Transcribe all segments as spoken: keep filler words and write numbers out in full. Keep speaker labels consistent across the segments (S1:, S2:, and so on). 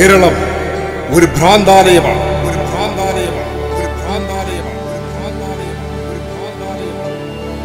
S1: കേരളം ഒരു ഭ്രാന്താലയമാണ്. ഒരു ഭ്രാന്താലയമാണ്. ഒരു ഭ്രാന്താലയമാണ്. ഒരു ഭ്രാന്താലയമാണ്. ഒരു ഭ്രാന്താലയമാണ്.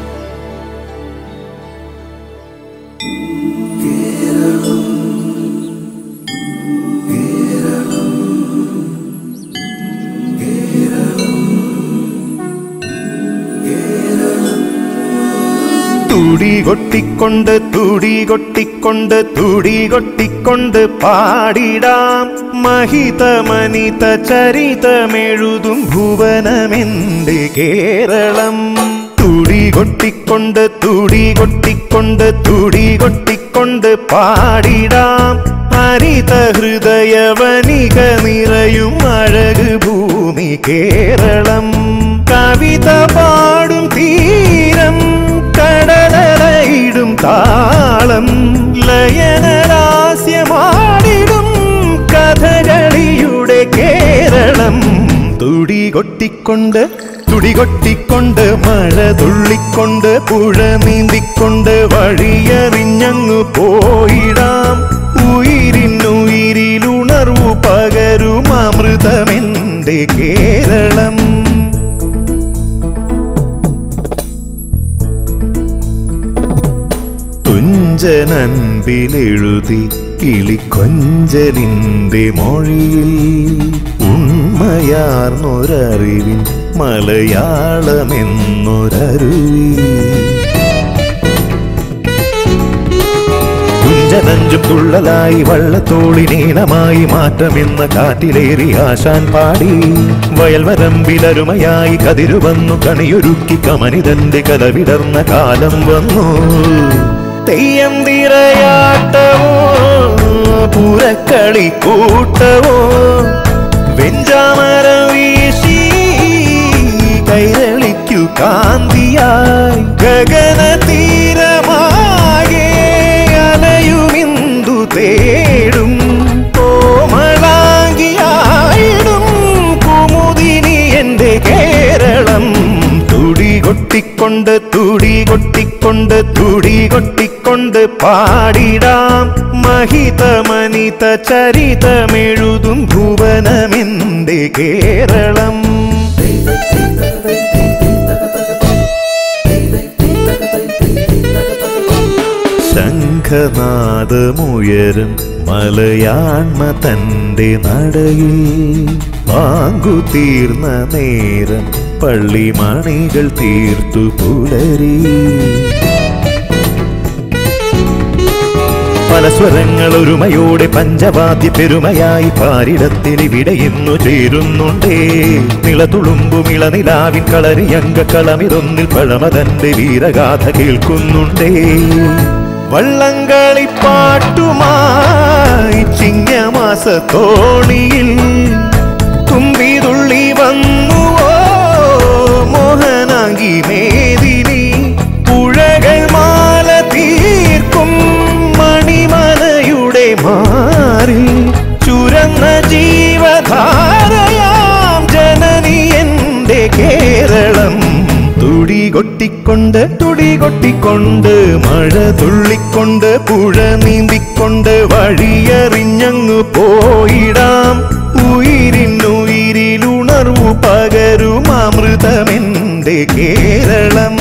S2: തുടി കൊട്ടിക്കൊണ്ട് തുടി കൊട്ടിക്കൊണ്ട് തുടി കൊട്ടിക്കൊണ്ട് പാടിടാം മഹിതമനിത ചരിതമെഴുതും ഭുവനമെന്റെ കേരളം. തുടി കൊട്ടിക്കൊണ്ട് തുടി കൊട്ടിക്കൊണ്ട് തുടി കൊട്ടിക്കൊണ്ട് പാടിടാം ഹരിത ഹൃദയ വനിക നിറയും അഴക് ഭൂമി കേരളം. കവിത പാടും തീരം കടലയിടും താളം ലയനലാസ്യമാടിടും കഥകളിയുടെ കേരളം. തുടി കൊട്ടിക്കൊണ്ട് തുടി കൊട്ടിക്കൊണ്ട് മഴ തുള്ളിക്കൊണ്ട് പുഴ നീന്തിക്കൊണ്ട് വഴിയറിഞ്ഞങ്ങു പോയിടാം ഉയിരിനുയിരിലുണർവു പകരും അമൃതമെന്റെ കേരളം. തുഞ്ചനൻപിലെഴുതി കിളിക്കൊഞ്ചലിന്റെ മൊഴിയിൽ ഉണ്മയാർന്നൊരറിവിൻ മലയാളമെന്നൊരരുവി. കുഞ്ചനഞ്ചും തുള്ളലായി വള്ളത്തോളിനീണമായി മാറ്റമെന്ന കാറ്റിലേറി ആശാൻ പാടി വയൽവരമ്പിലരുമയായി കതിരുവന്നു കണിയൊരുക്കി കമനിതന്റെ കലവിടർന്ന കാലം വന്നു. തെയ്യം തിരയാട്ടവോ പുരക്കളി കൂട്ടവോ വെഞ്ചാമരം വീശി കൈരളിക്കു കാന്തിയായി ഗഗന തീരമാകെ അലയുമിന്ദു തേടും കോമളാങ്കിയായിടും കുമുദിനി എന്റെ കേരളം. തുടി കൊട്ടിക്കൊണ്ട് തുടി കൊട്ടിക്കൊണ്ട് തുടി കൊട്ടിക്കൊണ്ട് പാടിടാം മഹിതമനിത ചരിതമെഴുതും ഭുവനമെന്റെ കേരളം. ശംഖനാദമുയരും മലയാണ്മ തന്റെ നടയിൽ വാങ്ങുതീർന്ന നേരം പള്ളിമണികൾ തീർത്തു പുലരി. പല സ്വരങ്ങൾ ഒരുമയോടെ പഞ്ചവാദ്യ പെരുമയായി പാരിടത്തിലിവിടെ ഇന്നു ചേരുന്നുണ്ടേ. നിളതുളുമ്പുമിളനിലാവിൻ കളരിയങ്ക കളമിതൊന്നിൽ പഴമതന്റെ വീരഗാഥ കേൾക്കുന്നുണ്ടേ. വള്ളംകളിപ്പാട്ടുമായി ചിങ്ങമാസ തോണിയിൽ തുമ്പിതുള്ളി വന്നുവോ മോഹനാങ്കി മേദിനി. പുഴകൾ മാല തീർക്കും മണിമലയുടെ മാറി ചുരന്ന ജീവധാരയാം ജനനി എന്റെ കേരളം. തുടി കൊട്ടിക്കൊണ്ട് തുടി കൊട്ടിക്കൊണ്ട് മഴ തുള്ളിക്കൊണ്ട് പുഴ നീന്തിക്കൊണ്ട് വഴിയറിഞ്ഞങ്ങു പോയിടാം ഉയിരിനുയിരിലുണർവു പകരും അമൃതമെന്റെ കേരളം.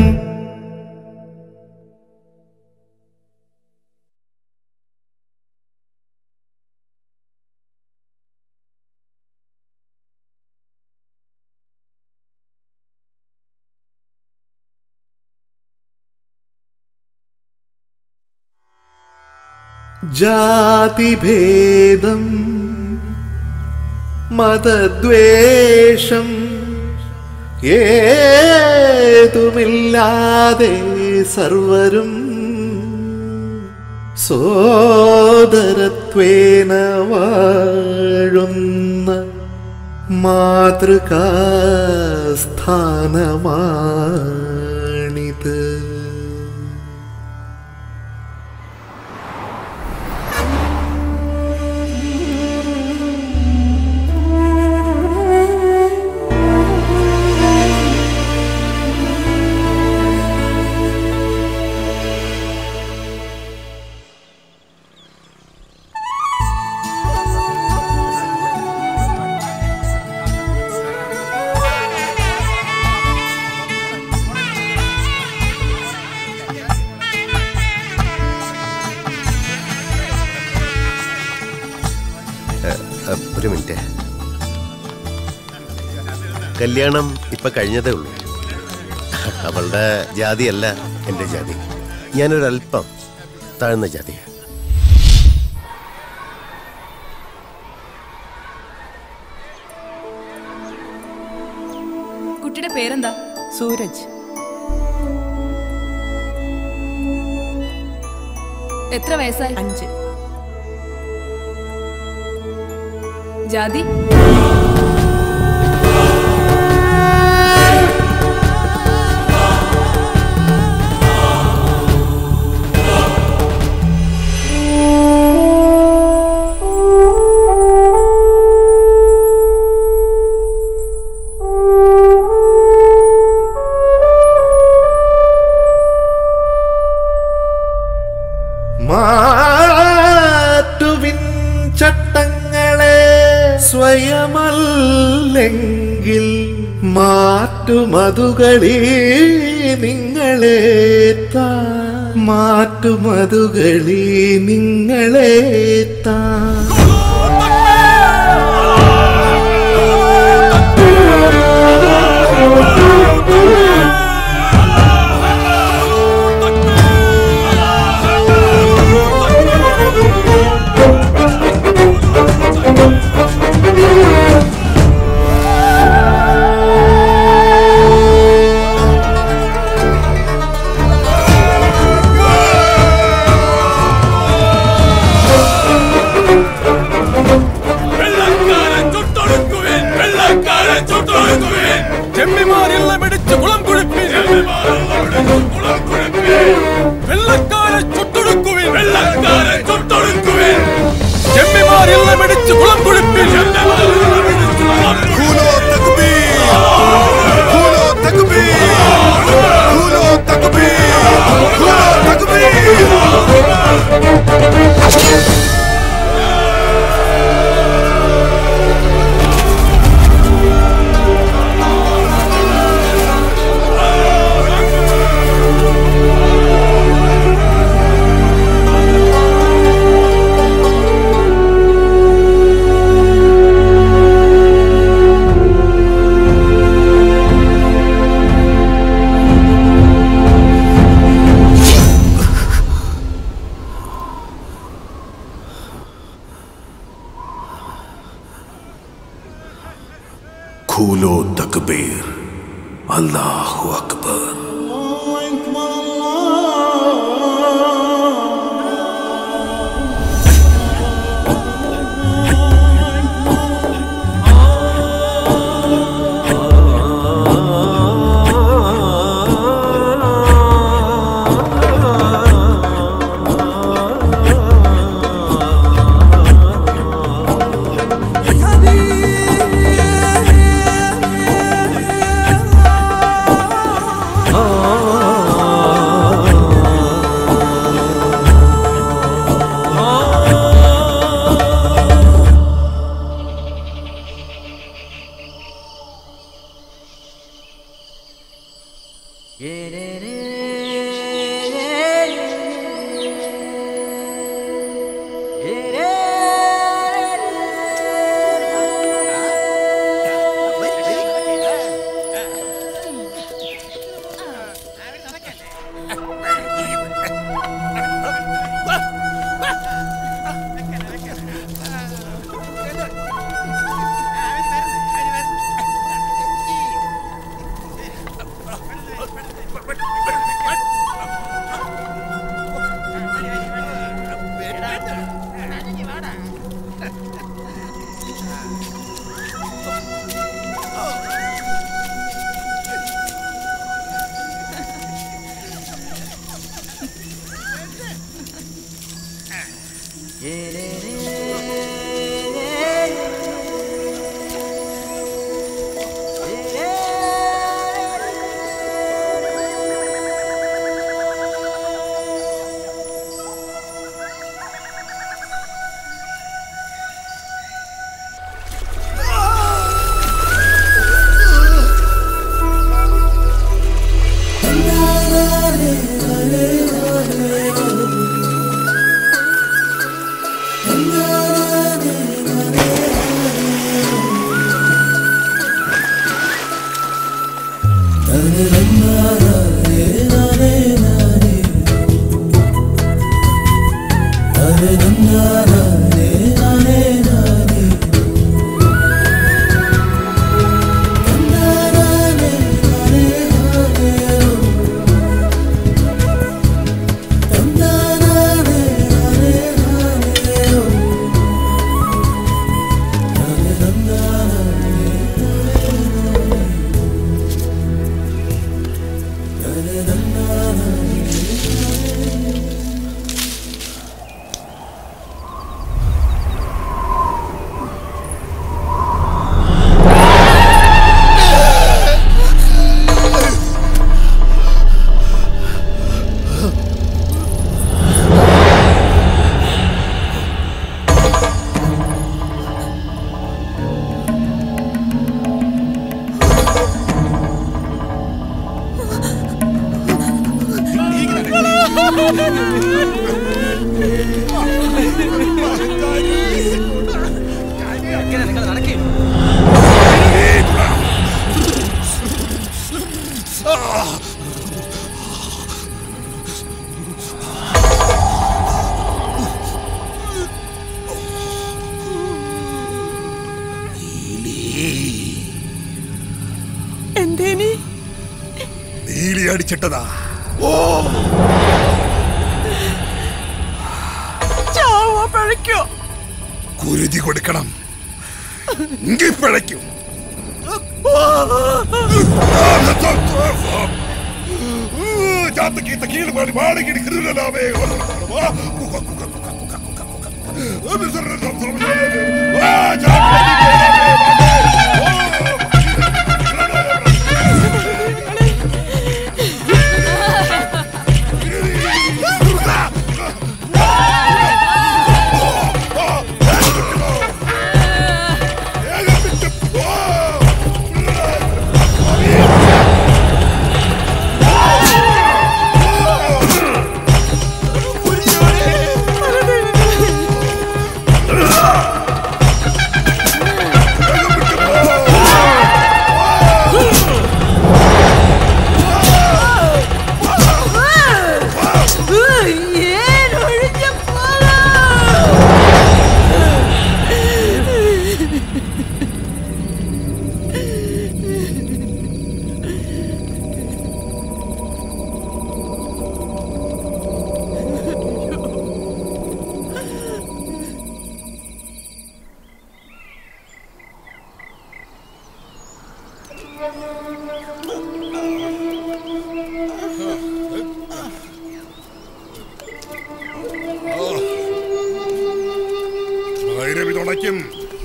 S2: ജാതിഭേദം മതദ്വേഷം ഏതുമില്ലാതെ സർവരും സോദരത്വേന വാഴുന്ന മാതൃകാസ്ഥാനമാണിത്.
S3: കല്യാണം ഇപ്പൊ കഴിഞ്ഞതേ ഉള്ളൂ. അവളുടെ ജാതിയല്ല എൻ്റെ ജാതി. ഞാനൊരല്പം താഴ്ന്ന ജാതിയാണ്.
S4: കുട്ടിയുടെ പേരെന്താ?
S5: സൂരജ്.
S4: എത്ര വയസ്സായി?
S5: അഞ്ച്.
S4: ജാതി?
S2: മാറ്റുവിൻ ചട്ടങ്ങളെ സ്വയമല്ലെങ്കിൽ മാറ്റുമതുകളി നിങ്ങളെ താ മാറ്റുമതുകളി നിങ്ങളെ താ.
S6: खूलो तकबीर, अल्लाहु अकबर। നീലി അടിച്ചിട്ടതാ. ഓ
S5: പിഴയ്ക്കോ?
S6: കുരുതി കൊടുക്കണം. പിഴയ്ക്കും. ഭൈരവിതുണയ്ക്കും.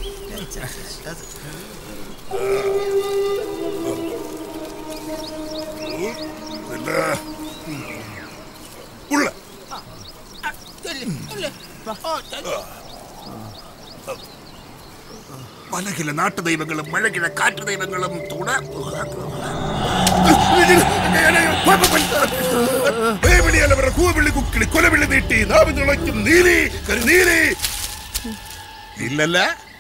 S6: പലകില നാട്ടു ദൈവങ്ങളും മഴകിഴ കാറ്റു ദൈവങ്ങളും തുണ കൂവിളി കുക്കിളി കൊലവിളി നീട്ടി നാവിൽ തുളയ്ക്കും നീലി നീലി ഇല്ലല്ല.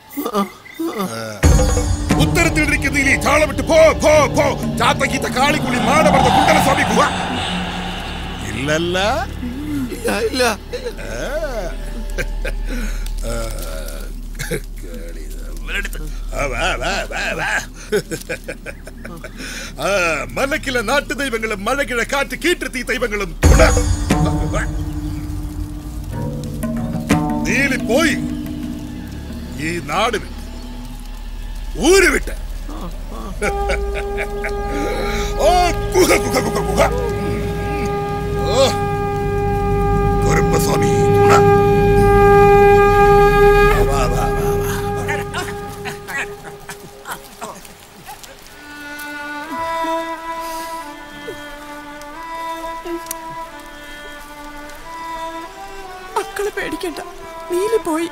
S6: ഉത്തരത്തിലിരിക്കുന്ന നീലി ചാളമിട്ട് പോ പോ പോ ചാത്തക്കീത്ത കാളിക്കുളി മാടമർത്ത കുണ്ടല സ്വാമി കുവ ഇല്ലല്ല. ഇല്ല. മലക്കിലെ നാട്ടു ദൈവങ്ങളും മഴകിഴ കാറ്റ് കീറ്റത്തി ദൈവങ്ങളും നീലി പോയി ഈ നാട് വിട്ട് ഊര് വിട്ട് കുറുമ്പസ്വാമി
S5: മക്കള് പേടിക്കണ്ട, നീലി പോയി.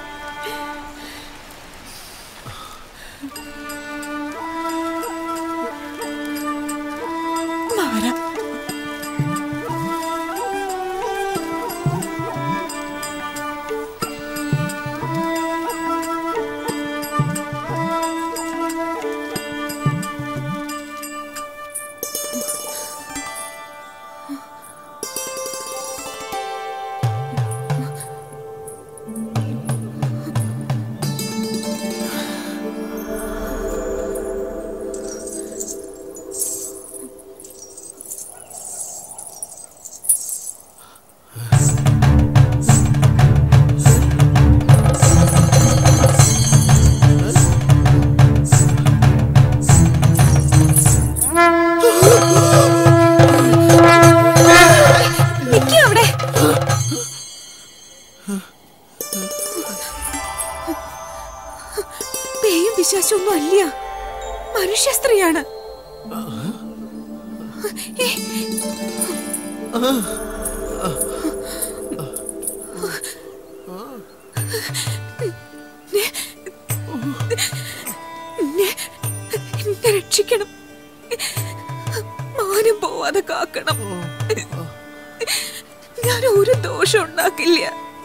S5: ഉദ്ദേശിച്ചൊന്നും അല്ല, മനുഷ്യ സ്ത്രീയാണ്. എന്നെ രക്ഷിക്കണം, മാനം പോവാതെ കാക്കണം. ഞാൻ ഒരു ദോഷം ഉണ്ടാക്കില്ല.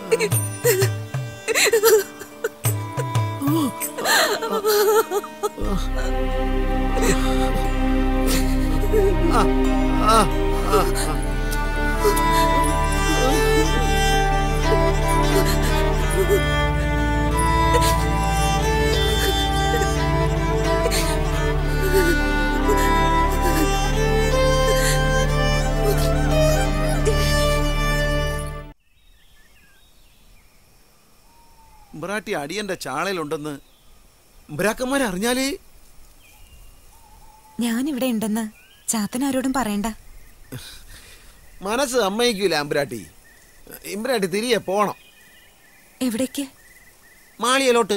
S7: മ്പ്രാട്ടി അടിയന്റെ ചാളയിലുണ്ടെന്ന് മ്പ്രാക്കന്മാരെ അറിഞ്ഞാലേ.
S5: ഞാനിവിടെ ഉണ്ടെന്ന് ചാത്തനാരോടും പറയണ്ട.
S7: മനസ്സ് അമ്മയ്ക്കൂല അമ്പ്രാട്ടി. ഇമ്പ്രാട്ടി തിരികെ പോണം.
S5: എവിടേക്ക്?
S7: മാളിയലോട്ട്.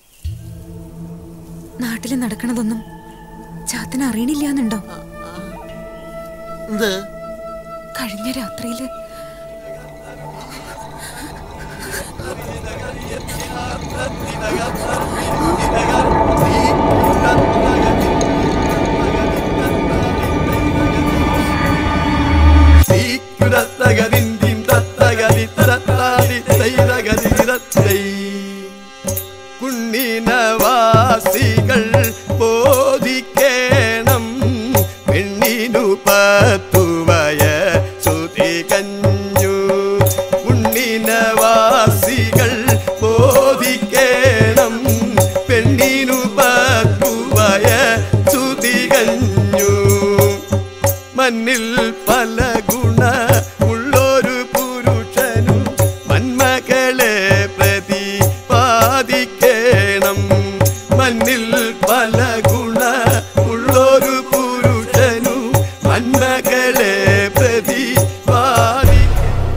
S5: നാട്ടില് നടക്കണതൊന്നും ചാത്തന അറിയണില്ലാന്നുണ്ടോ?
S7: എന്ത്?
S5: കഴിഞ്ഞ രാത്രിയില്
S8: കുണ്ണിനവാസികൾ ബോധിക്കേണം പെണ്ണിനു പത്തുവയ സുതി കഞ്ഞു. കുണ്ണിനവാസികൾ ബോധിക്കേണം പെണ്ണിനു പത്തുവയ സുതി കഞ്ഞു. മണ്ണിൽ പല ഗുണ ഉള്ളൊരു പുരുഷനു മന്മകളെ പ്രതിപാദിക്കണം. മണ്ണിൽ പല ഗുണ ഉള്ളൊരു പുരുഷനു മന്മകളെ പ്രതിപാദി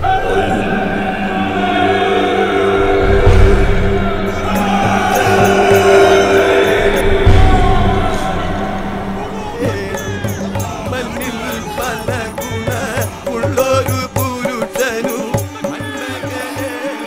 S8: മണ്ണിൽ പല ഗുണ ഉള്ളൊരു പുരുഷനു മന്മകളെ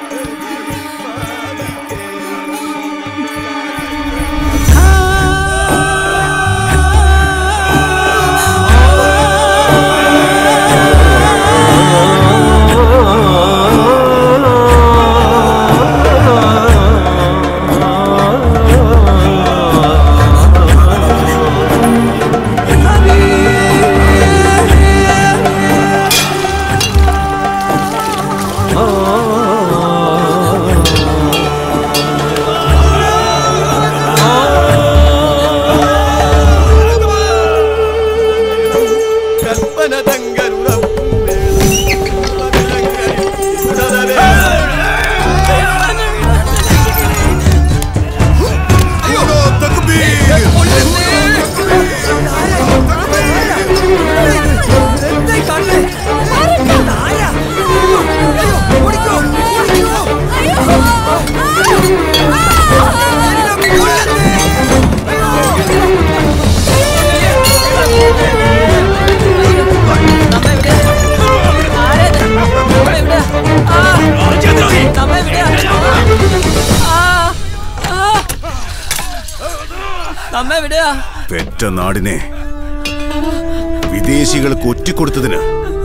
S6: പെറ്റ നാടിനെ വിദേശികൾക്ക് ഒറ്റിക്കൊടുത്തതിന്,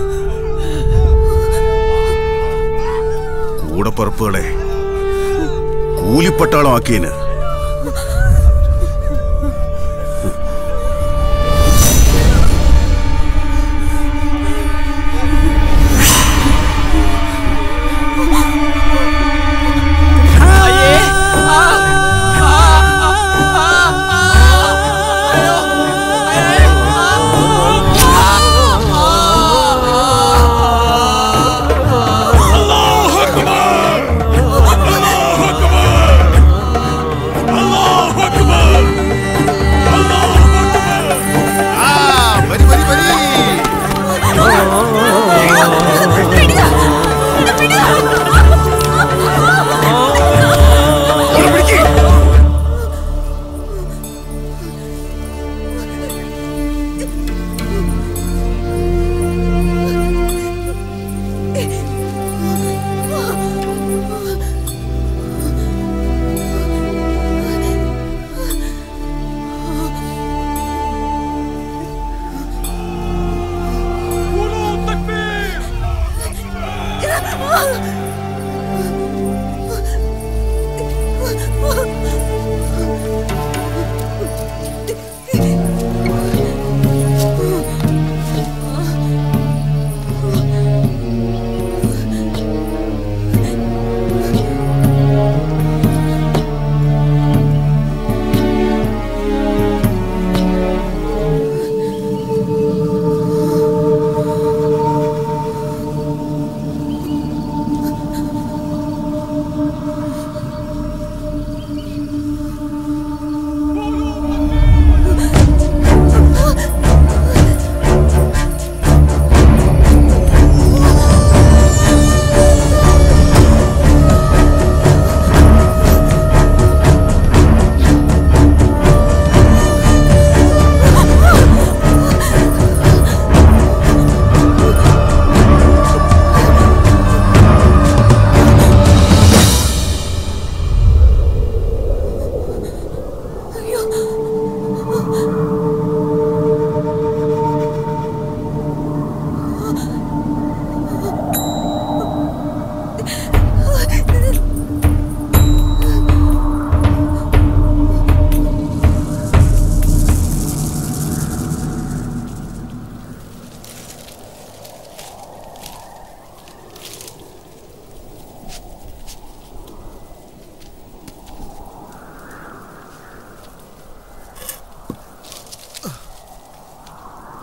S6: കൂടപ്പറപ്പുകളെ കൂലിപ്പട്ടാളമാക്കിയതിന്,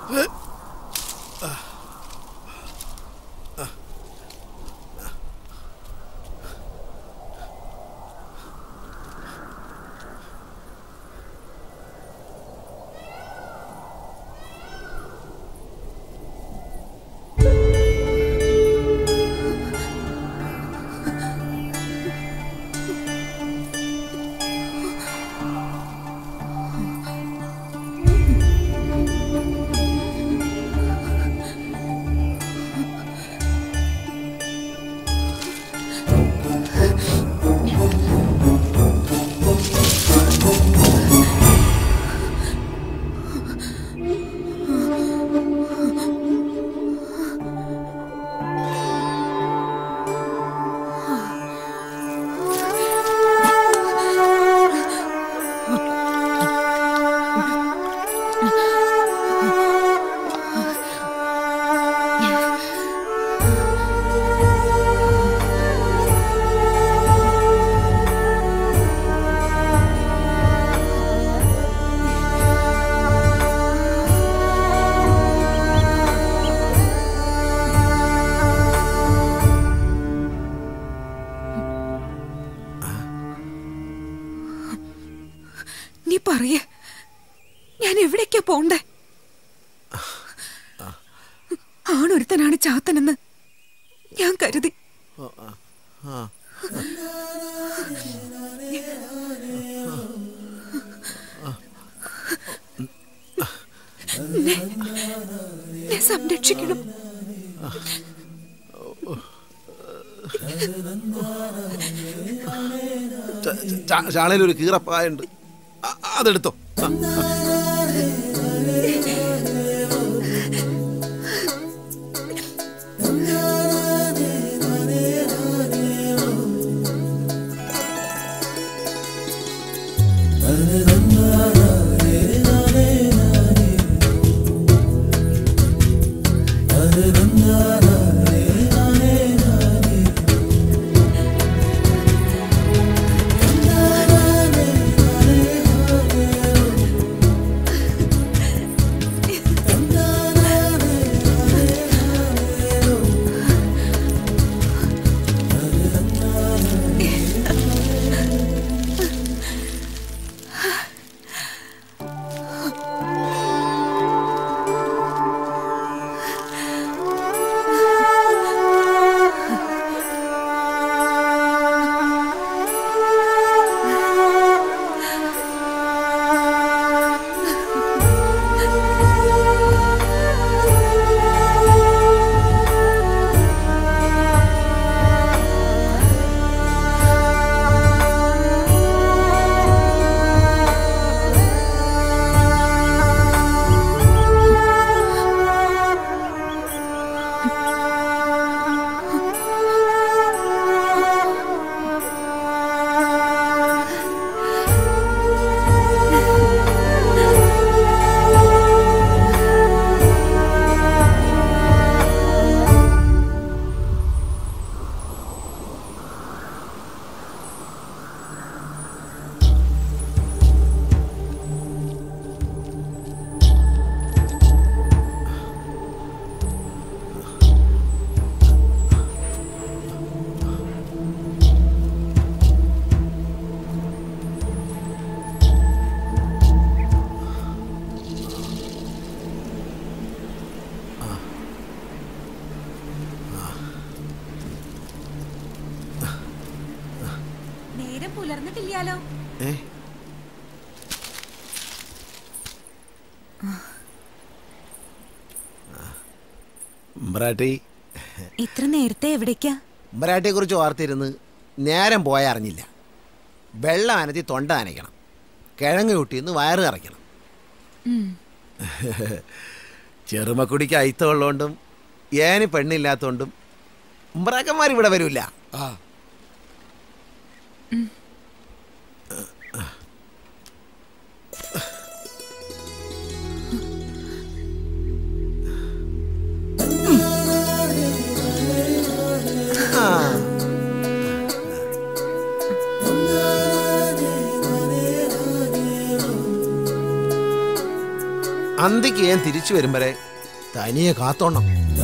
S5: പറയേ, ഞാൻ എവിടേക്കാ പോണ്ടേ? ആണൊരുത്തനാണ് ചാത്തനെന്ന് ഞാൻ കരുതി. സംരക്ഷിക്കണം.
S7: ചാളയിൽ ഒരു കീറപ്പായുണ്ട്, അതെടുത്തോ.
S5: പുലർന്നിട്ടില്ലാലോ. ഇത്ര നേരത്തെ എവിടേക്കാ?
S7: ഉമ്പരാട്ടിയെ കുറിച്ച് ഓർത്തിരുന്ന് നേരം പോയ അറിഞ്ഞില്ല. വെള്ളം അനത്തി തൊണ്ട നനയ്ക്കണം, കിഴങ്ങ് കൂട്ടിന്ന് വയറ് കറയ്ക്കണം. ചെറുമക്കുടിക്ക് അയിത്തമുള്ളതുകൊണ്ടും ഏന് പെണ്ണില്ലാത്തോണ്ടും ഉമ്പറാക്കന്മാർ ഇവിടെ വരൂല. അന്തിക്ക് ഞാൻ തിരിച്ചു വരും വരെ തനിയെ കാത്തോണം.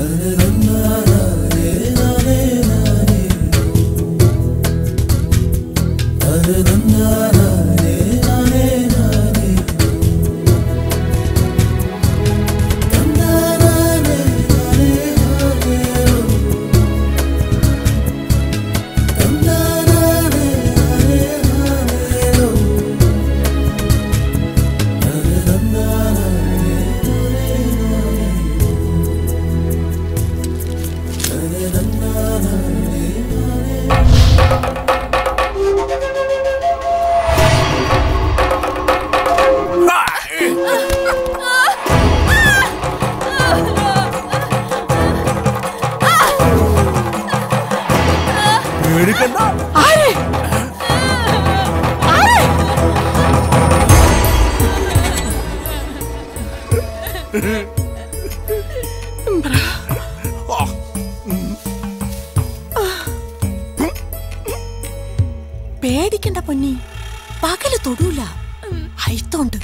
S5: പേടിക്കണ്ട പൊന്നി, പകല് തൊടൂല, ഹൈത്തോണ്ട്.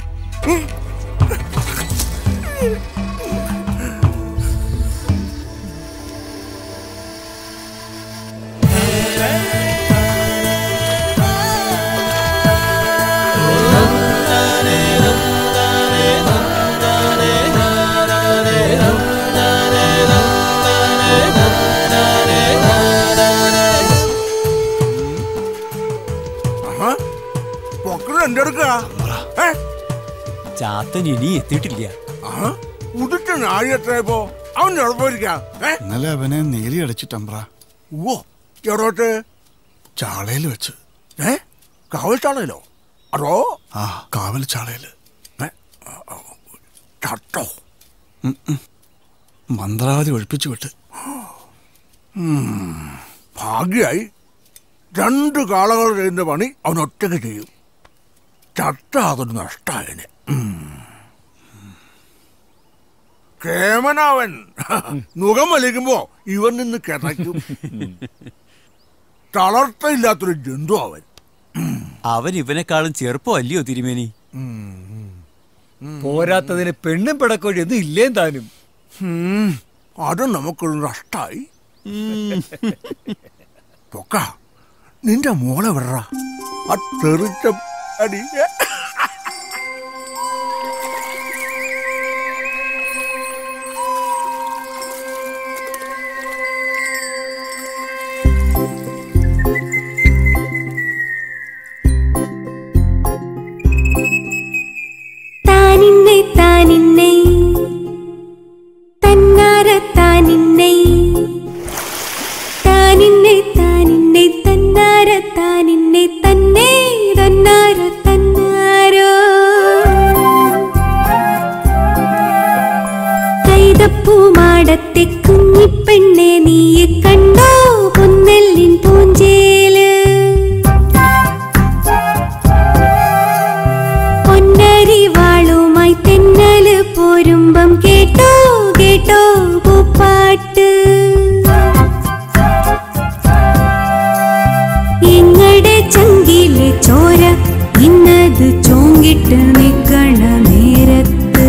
S9: ചാത്തൻ ഇനി എത്തിയിട്ടില്ല.
S10: ഇന്നലെ അവനെ നേരി അടച്ചിട്ടമ്പ്ര.
S6: ഓ എടോട്ട്
S10: ചാളയിൽ വെച്ച്.
S6: ഏ കാവൽ ചാളയിലോ? അതോ
S10: ആ കാവൽ ചാളയില്.
S6: ചട്ടോ
S10: മന്ത്രാവധി ഒഴിപ്പിച്ചു വിട്ട്.
S6: ഭാഗ്യായി. രണ്ട് കാളകൾ ചെയ്യുന്ന പണി അവൻ ഒറ്റയ്ക്ക് ചെയ്യും. ചട്ട അതൊരു നഷ്ടായന്. കേമനവൻ മുഖം വലിക്കുമ്പോ ഇവൻ നിന്ന് കിടക്കും. തളർത്തയില്ലാത്തൊരു ജന്തു അവൻ.
S9: അവൻ ഇവനെക്കാളും ചെറുപ്പമല്ലയോ തിരുമേനി?
S11: പോരാത്തതിന് പെണ്ണും പിടക്കൊഴിയൊന്നും ഇല്ലേ താനും.
S6: അത് നമുക്കൊരു നഷ്ടായി. പൊക്ക നിന്റെ മോളെ വിടറ. ആ തെറിച്ച അടി
S12: താനിന്നെ താനിന്നെ തന്നാര താനിന്നെ താനിന്നെ താനിന്നെ തന്നാര താനിന്നെ തന്നെ തന്നാര തന്നാരോ കൈതപ്പൂമാടത്തെ കുഞ്ഞിപ്പെണ്ണെ നീയെ കണ്ടോ പൊന്നെല്ലിൻ പൂഞ്ചേല് പൊന്നരിവാളുമായി തെന്നല് പോരുമ്പം കേട്ടോ കേട്ടോ പൂപ്പാട്ട് എങ്ങടെ ചങ്കിലെ ചോര ഇന്നത് ചോങ്കിട്ട് നിക്കണ നേരത്ത്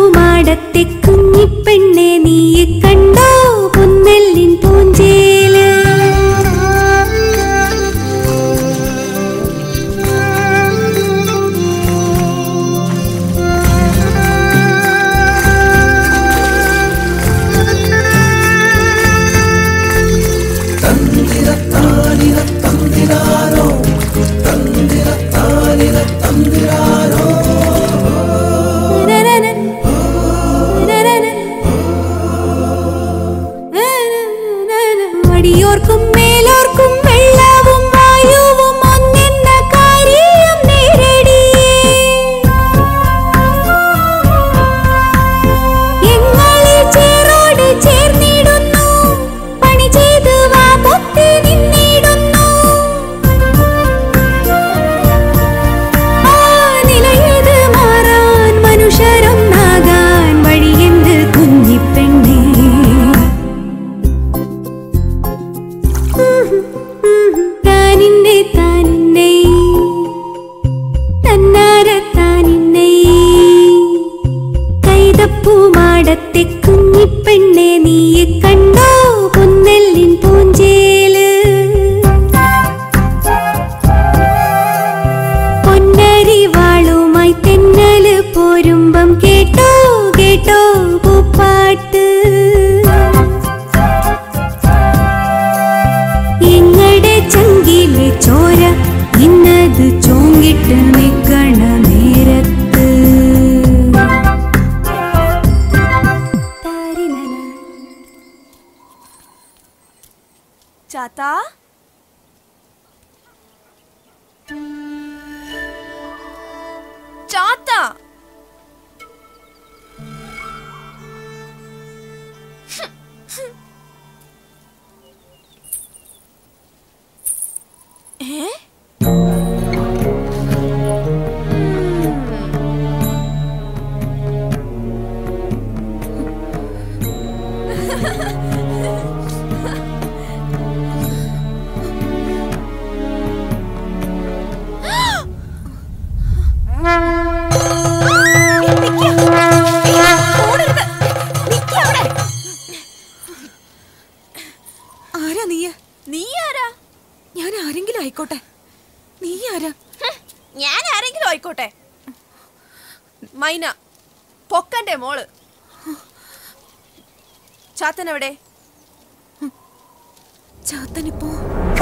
S12: പൂമാടത്തെ കുഞ്ഞിപ്പെണ്ണെ നീയെ കണ്ടോ പൊന്നെല്ലിൻ പൂഞ്ചേല് ചോര ഇന്നത് ചോങ്ങിട്ട് നിക്കണ നേരത്ത്
S5: ചാത്താ ചാത്താ ഏ ആരാ നീ നീ ആരാ ഞാൻ ആരെങ്കിലും ആയിക്കോട്ടെ നീ ആരാ ഞാൻ ആരെങ്കിലും ആയിക്കോട്ടെ മൈന പൊക്കന്റെ മോള് ചാത്തൻ എവിടെ ചാത്തനിപ്പോ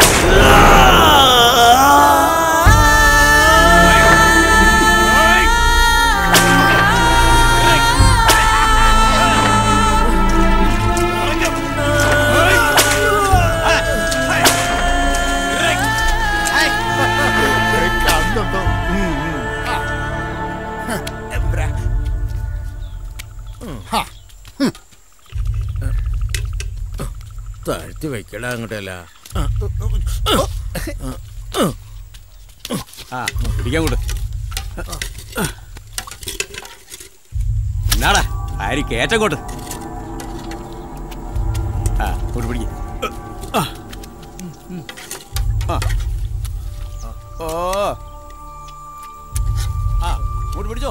S13: താഴ്ത്തി വെക്കടാ അങ്ങോട്ടല്ല
S9: ആ പിടിക്കാൻ കൊണ്ട് എന്നാടാ ആര് കേറ്റങ്ങോട്ട് ആ കൊണ്ട് പിടിക്ക ഓ ആ കൊണ്ട് പിടിച്ചോ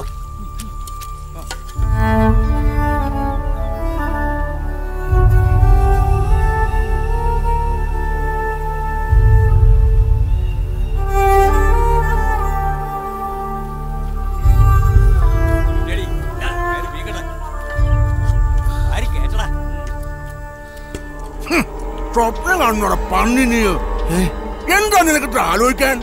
S6: സ്വപ്നം കാണുന്നോടെ പന്നിനിയോ എന്താ നിനക്ക് ആലോചിക്കാൻ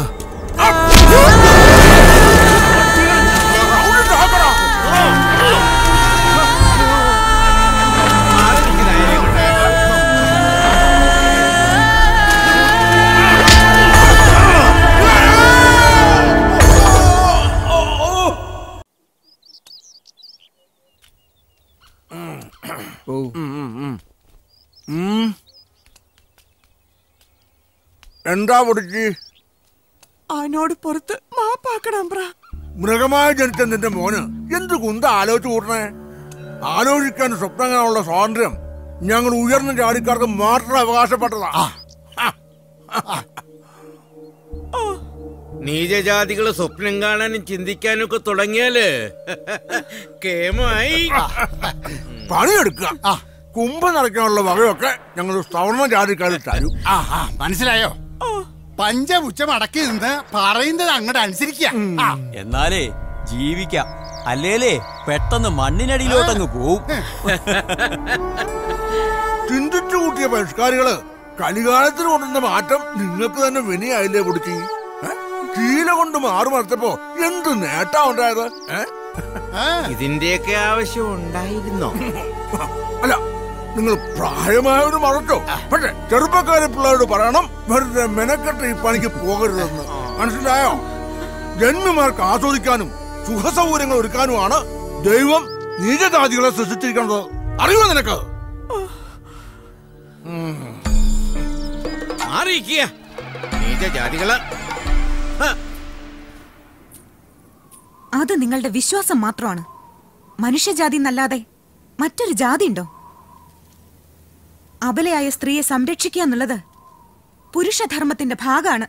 S6: എന്താ പൊടിച്ച്
S5: അവനോട് പുറത്ത് മാപ്പാക്കണം ബ്രാ
S6: മൃഗമായി ജനിച്ച നിന്റെ മോന് എന്ത് കുന്ത ആലോചിച്ചു കൂട്ടണേ ആലോചിക്കാൻ സ്വപ്നങ്ങളുള്ള സ്വാതന്ത്ര്യം ഞങ്ങൾ ഉയർന്ന ജാതിക്കാർക്ക് മാത്രം അവകാശപ്പെട്ടതാ
S13: നീചജാതികള് സ്വപ്നം കാണാനും ചിന്തിക്കാനും ഒക്കെ തുടങ്ങിയാല് കേമായി
S6: പണിയെടുക്കുക കുംഭം നിറയ്ക്കാനുള്ള വകയൊക്കെ ഞങ്ങൾ സവർണ ജാതിക്കാരിൽ തരും
S14: മനസ്സിലായോ പഞ്ചപുച്ഛം അടക്കി നിന്ന് പറയുന്നത് അങ്ങോട്ട് അനുസരിക്കുക
S9: എന്നാലേ ജീവിക്കാം അല്ലേലേ പെട്ടെന്ന് മണ്ണിനടിയിലോട്ടങ്ങ് പോവും
S6: ചിന്തിച്ചു കൂട്ടിയ പരിഷ്കാരികള് കലികാലത്തിന് കൊണ്ടുവന്ന മാറ്റം നിങ്ങൾക്ക് തന്നെ വിനയായില്ലേ പൊടിച്ച് ശീല കൊണ്ട് മാറി മറിച്ചപ്പോ എന്ത് നേട്ടാ ഉണ്ടായത്
S13: ഇതിന്റെയൊക്കെ ആവശ്യം ഉണ്ടായിരുന്നോ
S6: അല്ല നിങ്ങൾ പ്രായമായവര് മറച്ചോ പക്ഷെ ചെറുപ്പക്കാരെ പിള്ളേരോട് പറയണം വെറുതെ മെനക്കെട്ട് ഈ പണിക്ക് പോകരുതെന്ന് മനസ്സിലായോ ജന്മിമാർക്ക് ആസ്വദിക്കാനും സുഖസൗകര്യങ്ങൾ ഒരുക്കാനുമാണ് ദൈവം നീചജാതികളെ സൃഷ്ടിച്ചിരിക്കുന്നത് അറിയോ നിനക്ക്
S13: മാറിയിരിക്കുക നീചജാതികള്
S5: അത് നിങ്ങളുടെ വിശ്വാസം മാത്രമാണ് മനുഷ്യജാതി എന്നല്ലാതെ മറ്റൊരു ജാതി ഉണ്ടോ അബലയായ സ്ത്രീയെ സംരക്ഷിക്കുക എന്നുള്ളത് പുരുഷധർമ്മത്തിന്റെ ഭാഗമാണ്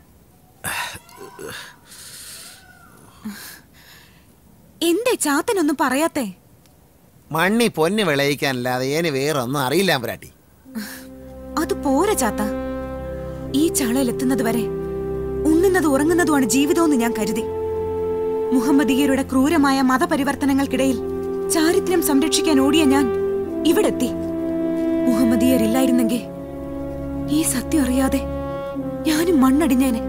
S5: എന്റെ ചാത്തനൊന്നും പറയാത്തേ
S7: മണ്ണി പൊന്ന് വിളയിക്കാനല്ലാതെ ഏന് വേറൊന്നും അറിയില്ല പുരാട്ടി
S5: അത് പോരാ ചാത്ത ഈ ചാളയിലെത്തുന്നത് വരെ ഉണ്ണുന്നത് ഉറങ്ങുന്നതുമാണ് ജീവിതമെന്ന് ഞാൻ കരുതി മുഹമ്മദീയരുടെ ക്രൂരമായ മതപരിവർത്തനങ്ങൾക്കിടയിൽ ചാരിത്രം സംരക്ഷിക്കാൻ ഓടിയ ഞാൻ ഇവിടെ എത്തി മുഹമ്മദീയരില്ലായിരുന്നെങ്കിൽ ഈ സത്യം അറിയാതെ ഞാനും മണ്ണടിഞ്ഞേനെ.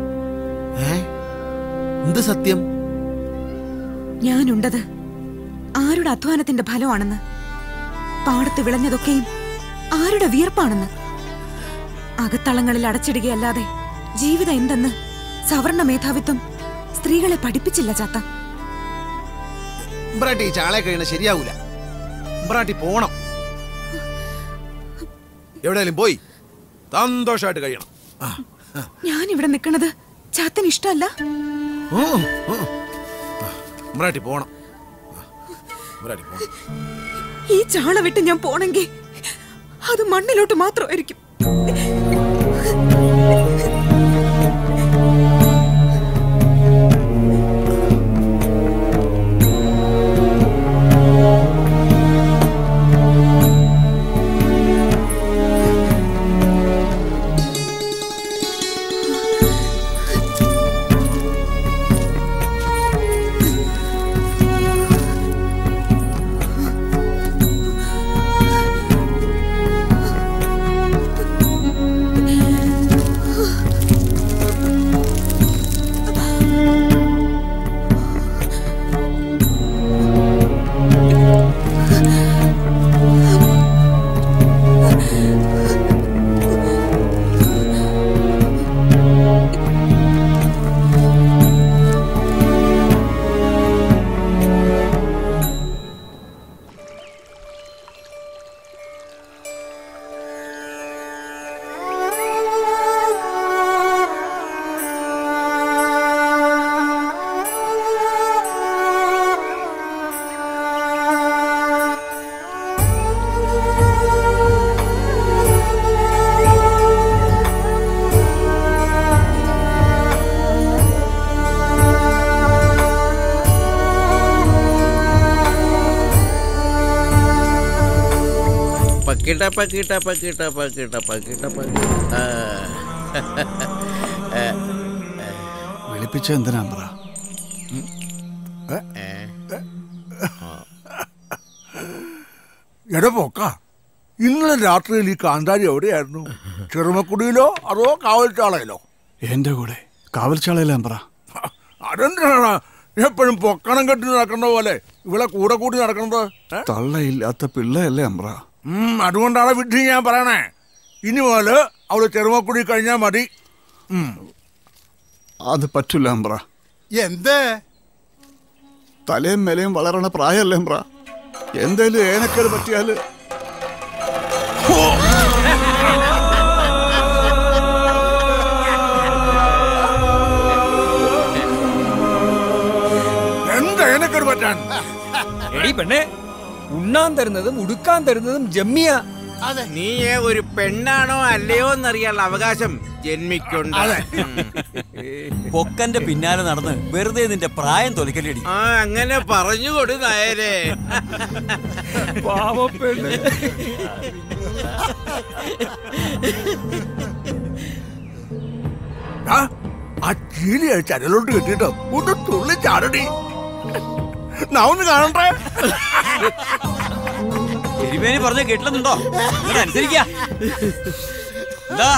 S7: എന്ത് സത്യം?
S5: ഞാനുണ്ടത് ആരുടെ അധ്വാനത്തിന്റെ ഫലമാണെന്ന്, പാടത്ത് വിളഞ്ഞതൊക്കെയും ആരുടെ വിയർപ്പാണെന്ന്. അകത്തളങ്ങളിൽ അടച്ചിടുകയല്ലാതെ ജീവിതം എന്തെന്ന് സവർണ മേധാവിത്വം സ്ത്രീകളെ പഠിപ്പിച്ചില്ല ചാത്ത.
S7: ബ്രാട്ടി ചാളെ കഴിയണ ശരിയാവൂല. ബ്രാട്ടി പോണം. എവിടെയാലും പോയി സന്തോഷമായിട്ട് കഴിയണം.
S5: ഞാനിവിടെ നിൽക്കണത് ചാത്തന് ഇഷ്ടമല്ല.
S7: ബ്രാട്ടി പോണം.
S5: ഈ ചാള വിട്ട് ഞാൻ പോണെങ്കിൽ അത് മണ്ണിലോട്ട് മാത്രമായിരിക്കും.
S13: Pakita pakita pakita pakita pakita pakita.
S10: വിളിപ്പിച്ച എന്തിനാ പറ?
S6: എടാ പോക്ക, ഇന്നലെ രാത്രിയിൽ ഈ കാന്താരി എവിടെയായിരുന്നു? ചെറുമക്കുടിയിലോ അതോ കാവൽച്ചാളയിലോ?
S10: എന്റെ കൂടെ കാവൽച്ചാളയിലാ പറ.
S6: അതെന്തിനാണ് എപ്പോഴും പൊക്കണം കെട്ടി നടക്കുന്ന പോലെ ഇവിടെ കൂടെ കൂടി നടക്കുന്നത്?
S10: തള്ളയില്ലാത്ത പിള്ളയല്ലേ അമ്പ്ര.
S6: അതുകൊണ്ടാണ് വിധി ഞാൻ പറയണേ. ഇനി പോലെ അവള് ചെറുമക്കുടി കഴിഞ്ഞാൽ മതി.
S10: അത് പറ്റില്ല അമ്പ്ര.
S14: എന്ത്?
S10: തലയും മേലയും വളരണ പ്രായമല്ലേ അമ്പ്ര. എന്തേലും ഏനക്കേട് പറ്റിയാല്
S6: എന്താ ഏനക്കേട് പറ്റാൻ?
S11: എടി പെണ്ണെ, ഉണ്ണാൻ തരുന്നതും ഉടുക്കാൻ തരുന്നതും ജമ്മിയ.
S13: നീയെ ഒരു പെണ്ണാണോ അല്ലയോ എന്നറിയാനുള്ള അവകാശം ജന്മിക്കുണ്ട്.
S9: പൊക്കന്റെ പിന്നാലെ നടന്ന് വെറുതെ നിന്റെ പ്രായം തൊലിക്കലടി.
S13: ആ അങ്ങനെ പറഞ്ഞുകൊടു നായരെ.
S11: പാവപ്പെണ്ണ്.
S6: ആ ചീലി ചരലോട്ട് കെട്ടിട്ടോ ഒന്ന് തുള്ളി ചാടടി. നാ ഒന്ന് കാണണ്ടേ?
S9: എരിമേനി പറഞ്ഞ കേട്ടില്ലെന്നുണ്ടോ? അനുസരിക്ക. എന്താ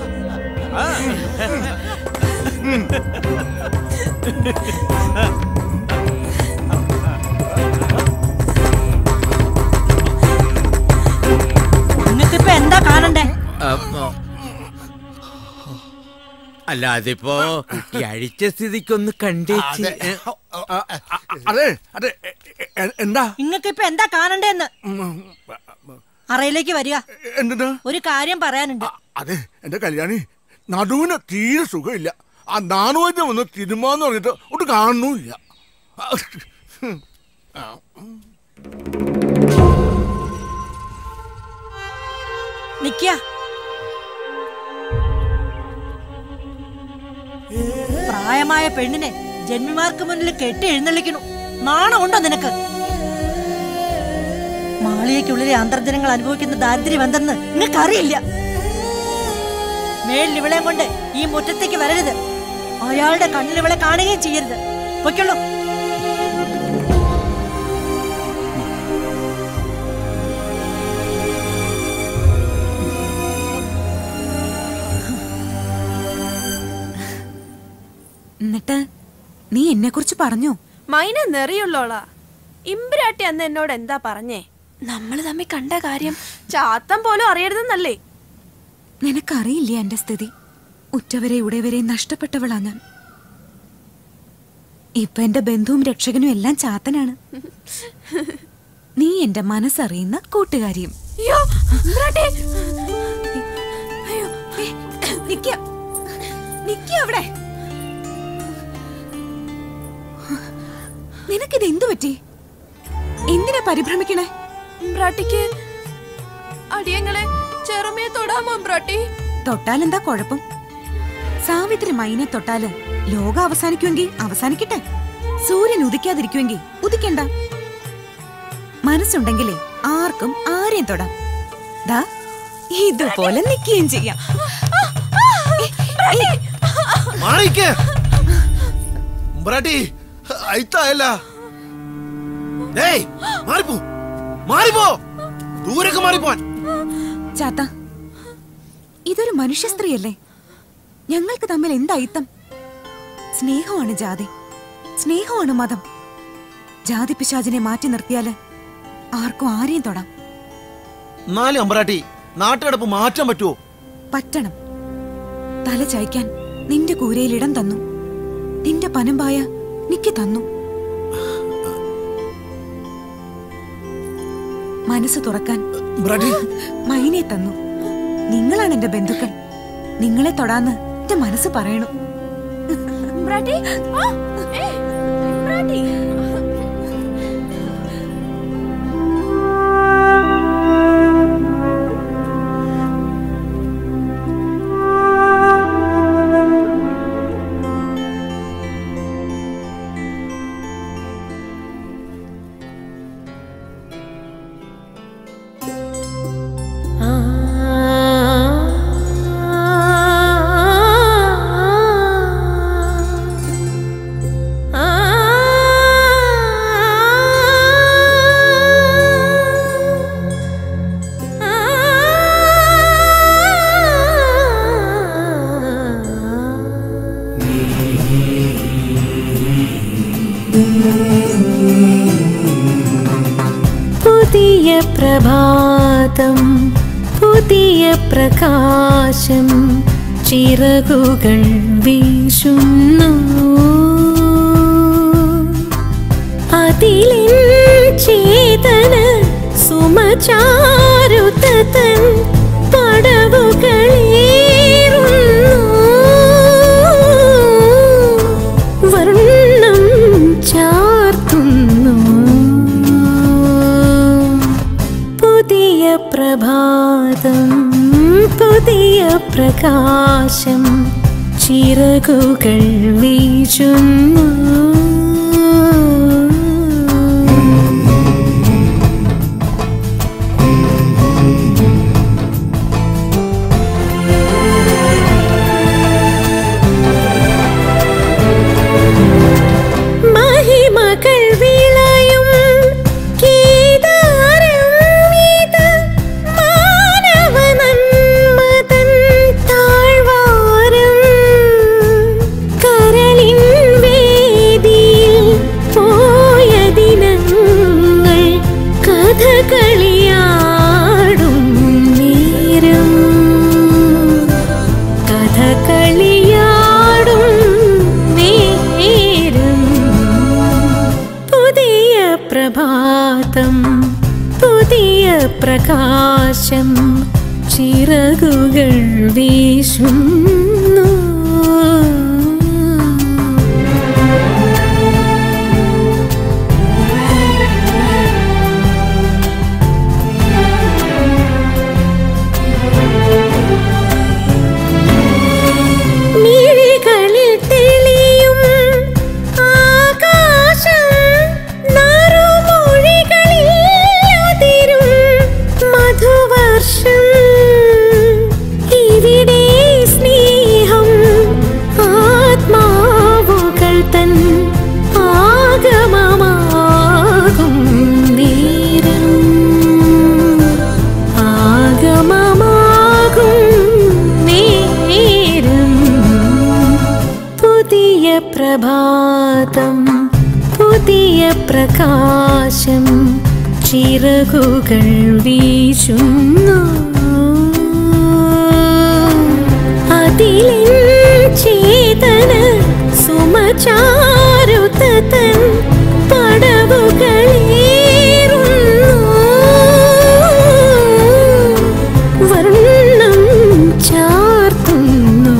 S15: നിങ്ങൾക്കിപ്പോ എന്താ കാണണ്ടേ?
S13: അല്ല അതിപ്പോ ഈ അഴിച്ച സ്ഥിതിക്കൊന്ന് കണ്ടേച്ച്.
S6: അതെ അതെ എന്താ
S15: നിങ്ങൾക്കിപ്പോ എന്താ കാണണ്ടേന്ന്? അറയിലേക്ക് വരിക.
S6: എന്തിനാ?
S15: ഒരു കാര്യം പറയാനുണ്ട്.
S6: അതെ എന്റെ കല്യാണി, നടുവിന് തീരെ സുഖമില്ല. ആ നാണുവൈദ്യം ഒന്ന് തിരുമാന്ന് പറഞ്ഞിട്ട് ഒട്ട് കാണുന്നില്ല.
S15: നിക്ക. പ്രായമായ പെണ്ണിനെ ജന്മിമാർക്ക് മുന്നിൽ കെട്ടി എഴുന്നള്ളിക്കണു. നാണമുണ്ടോ നിനക്ക്? മാളികയ്ക്കുള്ളിലെ അന്തർജനങ്ങൾ അനുഭവിക്കുന്ന ദാരിദ്ര്യം എന്തെന്ന് നിങ്ങൾക്കറിയില്ല. മേലിൽ ഇവളെയും കൊണ്ട് ഈ മുറ്റത്തേക്ക് വരരുത്. അയാളുടെ കണ്ണിൽ ഇവളെ കാണുകയും ചെയ്യരുത്. പൊയ്ക്കുള്ളൂ.
S5: എന്നിട്ട് നീ എന്നെ കുറിച്ച് പറഞ്ഞോ?
S16: മൈന നെറിയുള്ളോളാ. ഇമ്പ്രാട്ടി അന്ന് എന്നോട് എന്താ പറഞ്ഞേ? നമ്മള് തമ്മിൽ കണ്ട കാര്യം ചാത്തം പോലും അറിയരുതെന്നല്ലേ?
S5: നിനക്കറിയില്ല എന്റെ സ്ഥിതി. ഉറ്റവരെ ഉടയവരെ നഷ്ടപ്പെട്ടവളാ ഞാൻ. ഇപ്പൊ എന്റെ ബന്ധുവും രക്ഷകനും എല്ലാം ചാത്തനാണ്. നീ എന്റെ മനസ്സറിയുന്ന കൂട്ടുകാരിയും. അവിടെ നിനക്കിത് എന്തു പറ്റി? എന്തിനാ പരിഭ്രമിക്കണേ?
S16: അടിയങ്ങളെ ചെറുമയെ തൊടാമോ?
S5: തൊട്ടാലെന്താ കുഴപ്പം? സാവിത്രി മൈനെ തൊട്ടാല് ലോകം അവസാനിക്കുമെങ്കിൽ അവസാനിക്കട്ടെ. സൂര്യൻ ഉദിക്കാതിരിക്കുമെങ്കിൽ ഉദിക്കണ്ട. മനസ്സുണ്ടെങ്കിലേ ആർക്കും ആരെയും തൊടാം. ദാ ഇതുപോലെ നിൽക്കുകയും ചെയ്യാം. ചാത്ത, ഇതൊരു മനുഷ്യ സ്ത്രീയല്ലേ? ഞങ്ങൾക്ക് തമ്മിൽ എന്തായിത്തം? സ്നേഹമാണ് ജാതി, സ്നേഹമാണ് മതം. ജാതി പിശാചിനെ മാറ്റി നിർത്തിയാല് ആർക്കും ആരെയും തൊടാം.
S7: നാട്ടുകിടപ്പ് മാറ്റാൻ പറ്റുമോ?
S5: പറ്റണം. തല ചായ്ക്കാൻ നിന്റെ കൂരയിൽ ഇടം തന്നു. നിന്റെ പനമ്പായ നിക്ക് തന്നു. മനസ്സ് തുറക്കാൻ മൈനെ തന്നു. നിങ്ങളാണ് എന്റെ ബന്ധുക്കൾ. നിങ്ങളെ തൊടാന്ന് എന്റെ മനസ്സ് പറയണു.
S12: പുതിയ പ്രഭാതം, പുതിയ പ്രകാശം, ചിറകുകൾ വീശുന്നു. അതിലിൻ ചേതന സുമചാരുതൻ പടവുകളേറുന്നു. വർണ്ണം ചാർത്തുന്നു. പുതിയ പ്രഭാതം, പുതിയ പ്രകാശം, ചിറകുകൾ വീശുന്നു. മഹിമകൾ വിളയും കേദാരം ഇത് മാനവനന്മതൻ താഴ്വാരം. കരളിൻ വേദിയിൽ പോയ ദിനങ്ങൾ കഥകളിയാടും നേരം. കഥകളിയാടും നേരം. പുതിയ പ്രഭാതം, പുതിയ പ്രകാശം, ചിറകുകൾ വീശുന്നു. മിഴികളിൽ തെളിയും ആകാശം, നറുമൊഴികളിൽ ഉതിരും മധുവർഷം. ഇവിടെ സ്നേഹ പ്രഭാതം പുതിയ പ്രകാശം ചിറകുകൾ വീശുന്നു അതിലെ ചേതന സുമചാരുതൻ പടവുകളേറുന്നു വർണ്ണം ചാർത്തുന്നു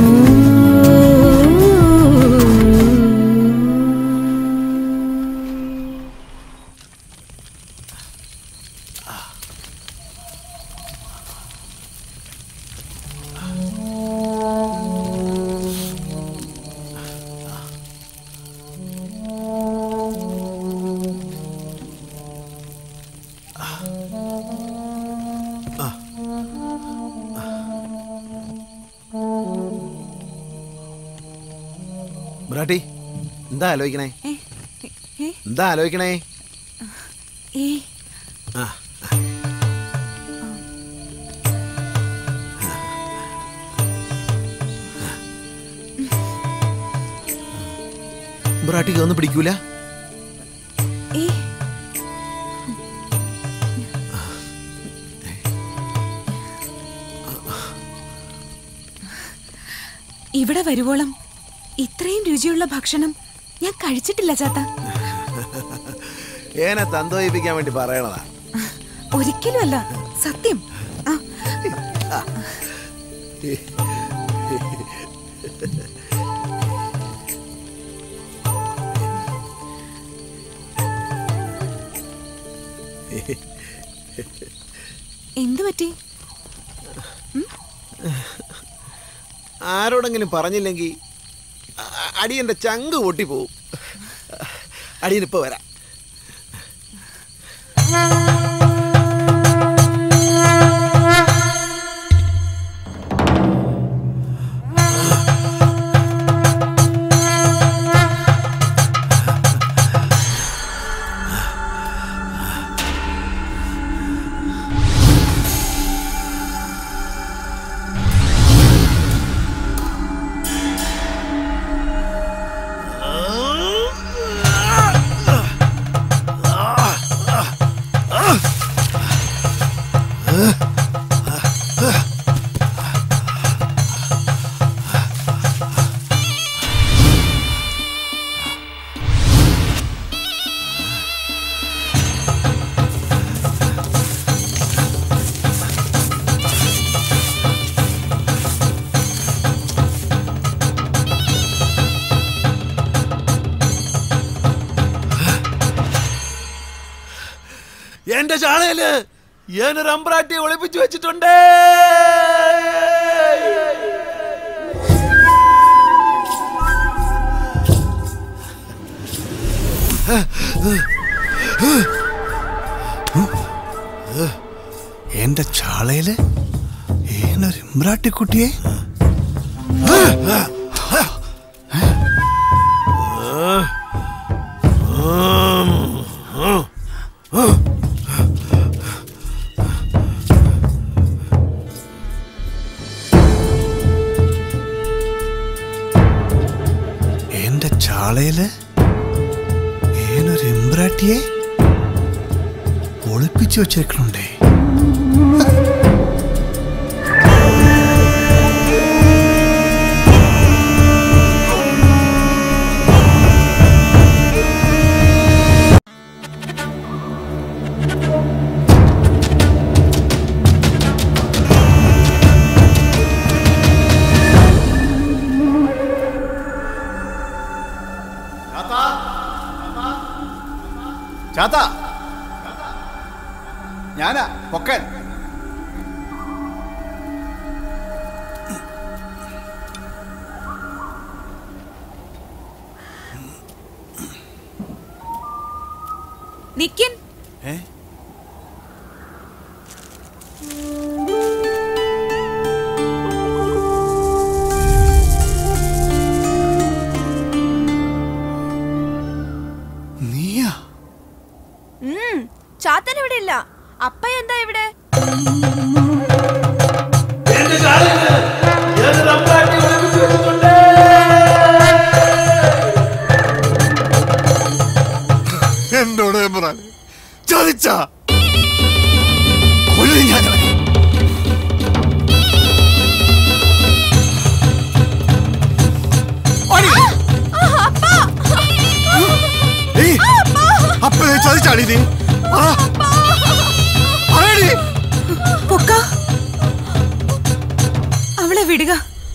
S7: ബ്രാട്ടി എന്താ ആലോചിക്കണേ എന്താ ആലോചിക്കണേ ആ ബ്രാട്ടിക്ക് ഒന്നും പിടിക്കൂല
S5: ഇവിടെ വരുവോളം ഇത്രയും രുചിയുള്ള ഭക്ഷണം ഞാൻ കഴിച്ചിട്ടില്ല ചാത്ത.
S7: ഏനെ സന്തോഷിപ്പിക്കാൻ വേണ്ടി പറയണതാ.
S5: ഒരിക്കലും അല്ല, സത്യം. എന്തു പറ്റി?
S7: ആരോടെങ്കിലും പറഞ്ഞില്ലെങ്കിൽ അടിയന്റെ ചങ്ക് പൊട്ടിപ്പോവും. അടിയനിപ്പോ വരാം. എന്റെ ചാളയില് ഞാനൊരു അമ്പ്രാട്ടിയെ ഒളിപ്പിച്ചു വെച്ചിട്ടുണ്ട്.
S10: എന്റെ ചാളയില് ഏനൊരു എമ്പ്രാട്ടിക്കുട്ടിയെ എന്റെ ചാളയില് ഏനൊരു എമ്പ്രാട്ടിയെ ഒളിപ്പിച്ചു വച്ചേക്കണുണ്ടേ.
S14: ചാത്ത, ഞാനാ പൊക്കൻ.
S5: നിക്കൻ.
S10: ഏ
S16: ചാത്തൻ ഇവിടെ ഇല്ല. അപ്പ എന്താ ഇവിടെ?
S10: ചതിച്ച കൊല്ലും ഞാൻ അപ്പ ചതിച്ചാടി നീ
S5: പൊക്ക അവളെ വിടുക.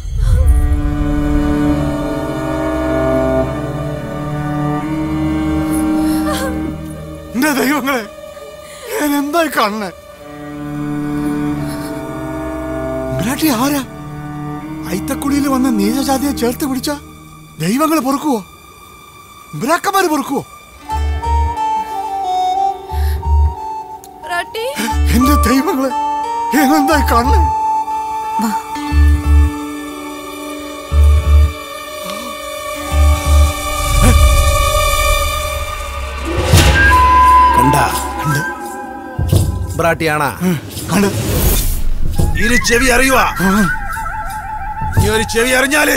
S10: എന്റെ ദൈവങ്ങളെ ഞാൻ എന്തായി കാണണേ? ബ്രാട്ടി ആരാ? ഐത്തക്കുളിയിൽ വന്ന നീചജാതിയെ ചേർത്ത് പിടിച്ച ദൈവങ്ങളെ പൊറുക്കുവോ? ബ്രാക്കന്മാര് പൊറുക്കുവോ? എന്റെ ദൈവങ്ങളെ എന്തായി കാണണേ?
S7: കണ്ടാ കണ്ട് ബ്രാട്ടിയാണാ
S10: കണ്ട്
S6: ഇരു ചെവി അറിയുവാ. നീ ഒരു ചെവി അറിഞ്ഞാല്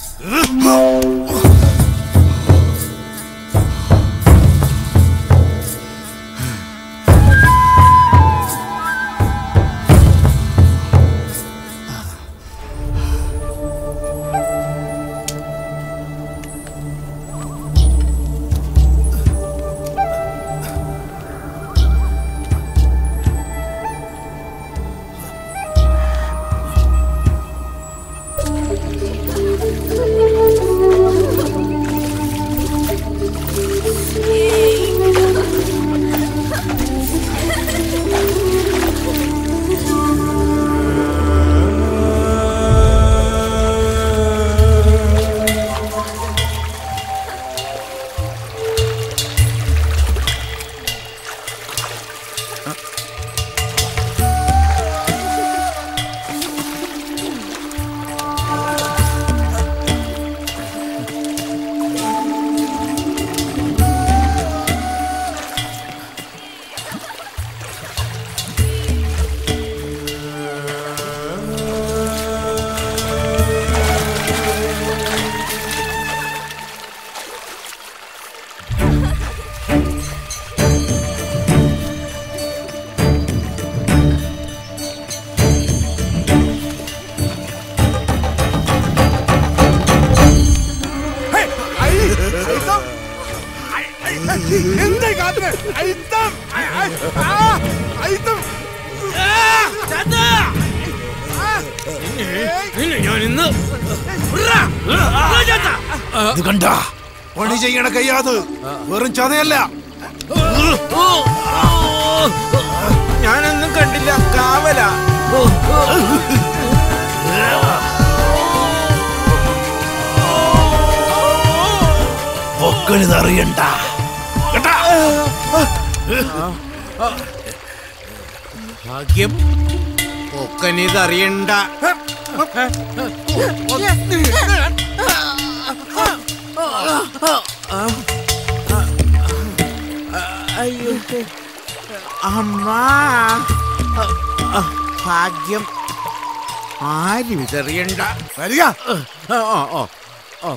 S6: ഇത് കണ്ട പണി ചെയ്യണ കയ്യാത് വെറും ചതയല്ല.
S13: ഞാനൊന്നും കണ്ടില്ല, കാവല.
S6: പൊക്കണിതറിയണ്ട
S13: ഭാഗ്യം പൊക്കനിതറിയണ്ട. അയ്യോ അമ്മ, ഭാഗ്യം ആരും ഇതറിയണ്ട.
S6: വരിക.
S13: ഓ ഓ ഓ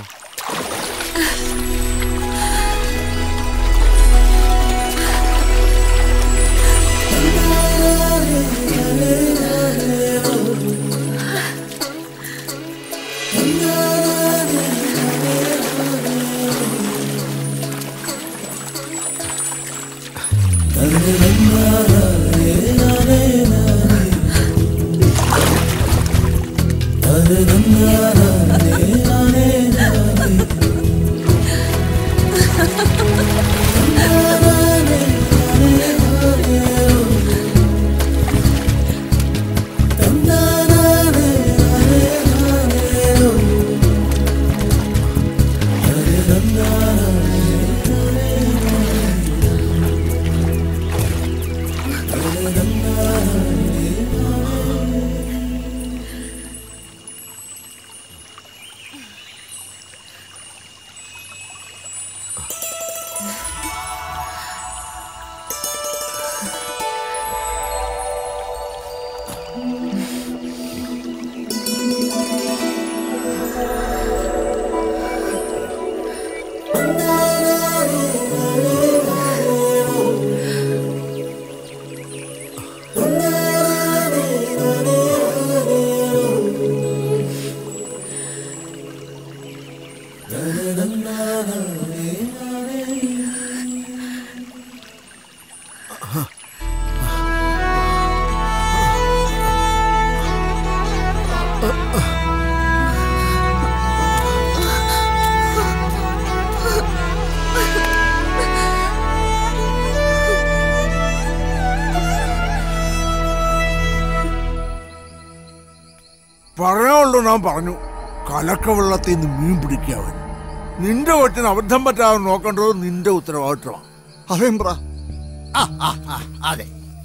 S6: പറയാനുള്ളൂ ഞാൻ പറഞ്ഞു. കലക്കവെള്ളത്തിൽ നിന്ന് മീൻ പിടിക്കാവൻ. നിന്റെ കൊച്ചിന് അബദ്ധം പറ്റാതെ നോക്കേണ്ടത് നിന്റെ ഉത്തരവാദിത്വമാണ്.
S10: അതേ ബ്രാ.
S14: അതെ.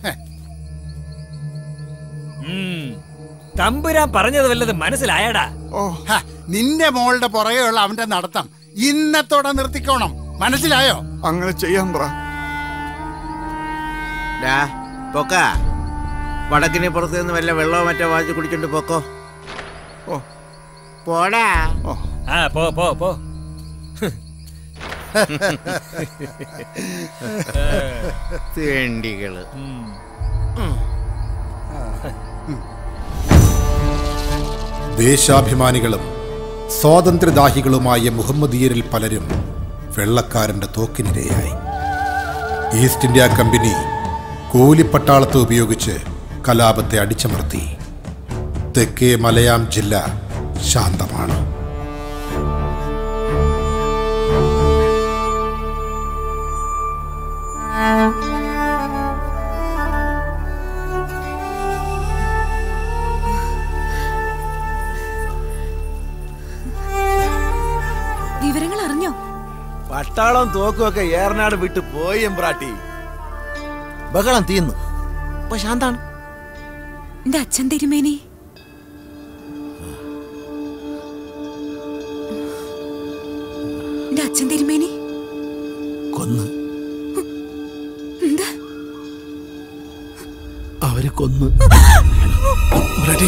S11: തമ്പുരാൻ പറഞ്ഞത് വല്ലത് മനസ്സിലായടാ?
S14: ഓ നിന്റെ മോളുടെ പുറകെയുള്ള അവന്റെ നടത്തം ഇന്നത്തോടെ നിർത്തിക്കോണം. മനസ്സിലായോ?
S10: അങ്ങനെ ചെയ്യാം ബ്രാ.
S13: പൊക്ക വടക്കിനെ പുറത്ത് നിന്ന് വല്ല വെള്ളമോ മറ്റോ വാങ്ങിച്ച് കുടിച്ചോണ്ട് പോക്കോ.
S10: ഓ
S13: പോടാ.
S11: ആ പോ പോ പോ.
S13: തേണ്ടികള്.
S1: ദേശാഭിമാനികളും സ്വാതന്ത്ര്യദാഹികളുമായ മുഹമ്മദീയരിൽ പലരും വെള്ളക്കാരന്റെ തോക്കിനിരയായി. ഈസ്റ്റ് ഇന്ത്യ കമ്പനി കൂലിപ്പട്ടാളത്തെ ഉപയോഗിച്ച് കലാപത്തെ അടിച്ചമർത്തി. തെക്കേ മലയാം ജില്ല ശാന്തമാണ്.
S5: വിവരങ്ങൾ അറിഞ്ഞോ?
S7: പട്ടാളം തോക്കുമൊക്കെ ഏറനാട് വിട്ട് പോയി എമ്പ്രാട്ടി. ബഹളം തീർന്നു. ഇപ്പൊ ശാന്താണ്.
S5: എന്റെ അച്ഛൻ തിരുമേനി എന്റെ അച്ഛൻ തിരുമേനി
S7: കൊന്ന്.
S5: എന്താ?
S7: അവരെ കൊന്നു. എമ്പ്രാട്ടി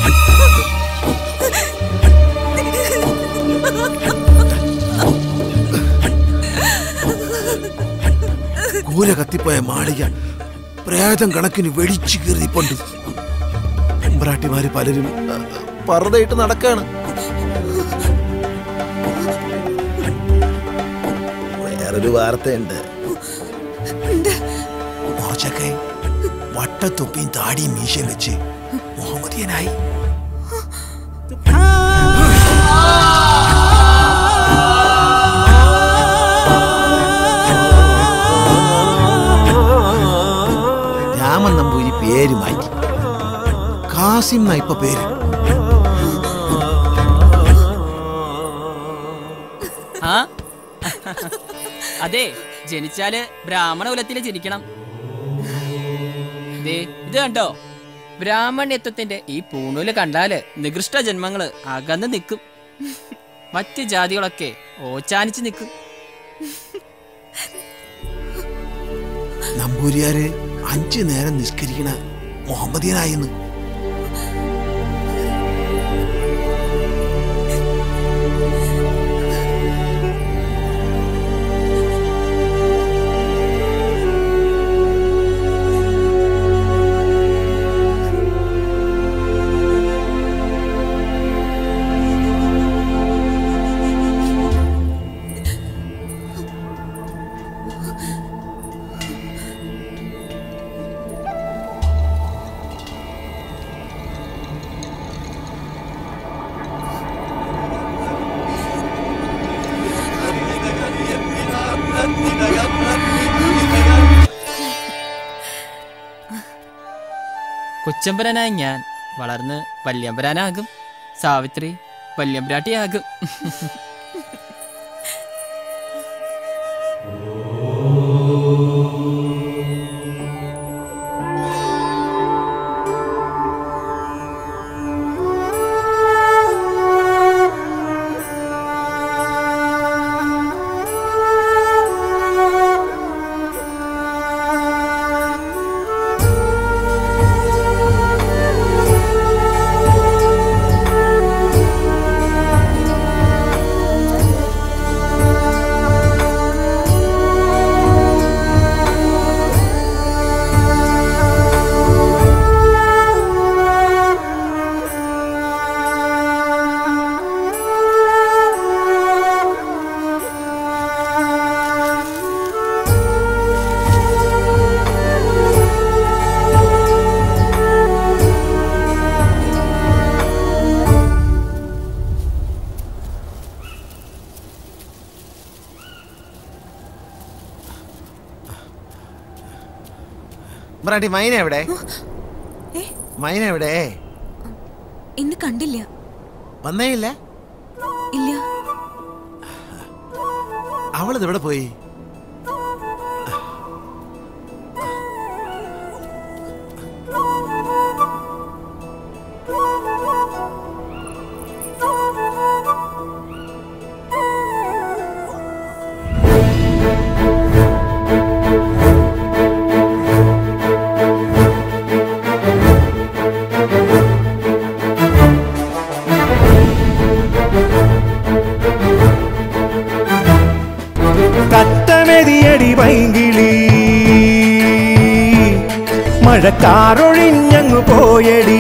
S7: കൂര കത്തിപ്പോയ മാളിക പ്രേതം കണക്കിന് വെടിച്ചു കീറിപ്പോണ്ട്. എമ്പ്രാട്ടിമാര് പലരും പർദ്ദയിട്ട് നടക്കാണ്. വേറൊരു വാർത്തയുണ്ട്. മോശക്കെ വട്ടത്തൊപ്പിയും താടിയും മീശയും വെച്ച് മുഹമ്മദിയനായി. രാമൻ നമ്പൂരി പേര് മാറ്റി. കാസിം എന്നാ ഇപ്പൊ പേര്.
S17: ആ അതെ, ജനിച്ചാല് ബ്രാഹ്മണ കുലത്തില് ജനിക്കണം. ഇത് കണ്ടോ, ബ്രാഹ്മണ്യത്വത്തിന്റെ ഈ പൂണൂല് കണ്ടാല് നികൃഷ്ട ജന്മങ്ങള് അകന്ന് നിൽക്കും. മറ്റ് ജാതികളൊക്കെ ഓച്ചാനിച്ച് നിൽക്കും.
S7: നമ്പൂരിയാര് അഞ്ചു നേരം നിസ്കരിക്കണ മുഹമ്മദിയനായിന്ന്.
S17: കൊച്ചമ്പരനായ ഞാൻ വളർന്ന് വല്യമ്പരാനാകും. സാവിത്രി വല്യമ്പ്രാട്ടിയാകും.
S7: ബ്രാട്ടി മൈന എവിടെ? മൈന എവിടെ?
S5: ഇന്ന് കണ്ടില്ല.
S7: വന്നേ ഇല്ല?
S5: ഇല്ല.
S7: അവളത് എവിടെ പോയി?
S2: കറ്റമെതിയടി പൈങ്കിളി മഴക്കാറൊഴിഞ്ഞങ്ങു പോയടി.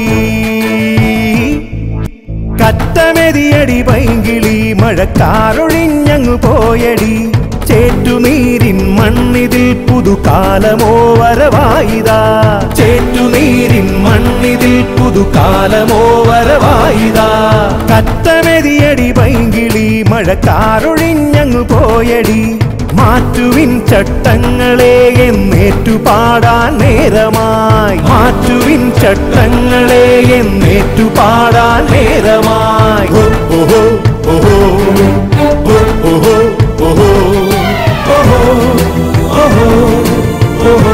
S2: കറ്റമെതിയടി പൈങ്കിളി മഴക്കാറൊഴിഞ്ഞങ്ങു പോയടി. ചേറ്റുനീരിൻ മണ്ണിതിൽ പുതുകാലമോ വരവായിതാ. ചേറ്റുനീരിൻ മണ്ണിതിൽ പുതുകാലമോ വരവായിതാ. കറ്റമെതിയടി പൈങ്കിളി മഴക്കാറൊഴിഞ്ഞങ്ങു പോയടി. മാറ്റുവിൻ ചട്ടങ്ങളെ എന്നേറ്റു പാടാൻ നേരമായി. മാറ്റുവിൻ ചട്ടങ്ങളെ എന്നേറ്റു പാടാൻ നേരമായി. ഓഹോ ഓഹോ ഓഹോ ഓഹോ ഓഹോ ഓഹോ ഓഹോ.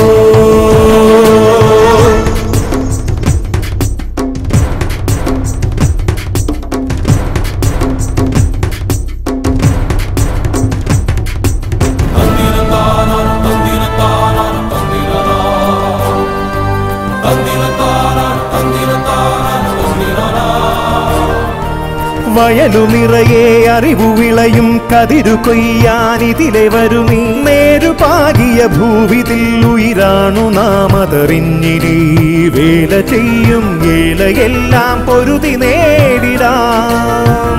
S2: വയലു നിറയെ അറിവു വിളയും കതിരു കൊയ്യാനിതിലെ വരുമീ. നേരുപാകിയ ഭൂവിതിൽ ഉയിരാണു നാമതറിഞ്ഞിനി. വേല ചെയ്യും വേലയെല്ലാം പൊരുതി നേടിടാം.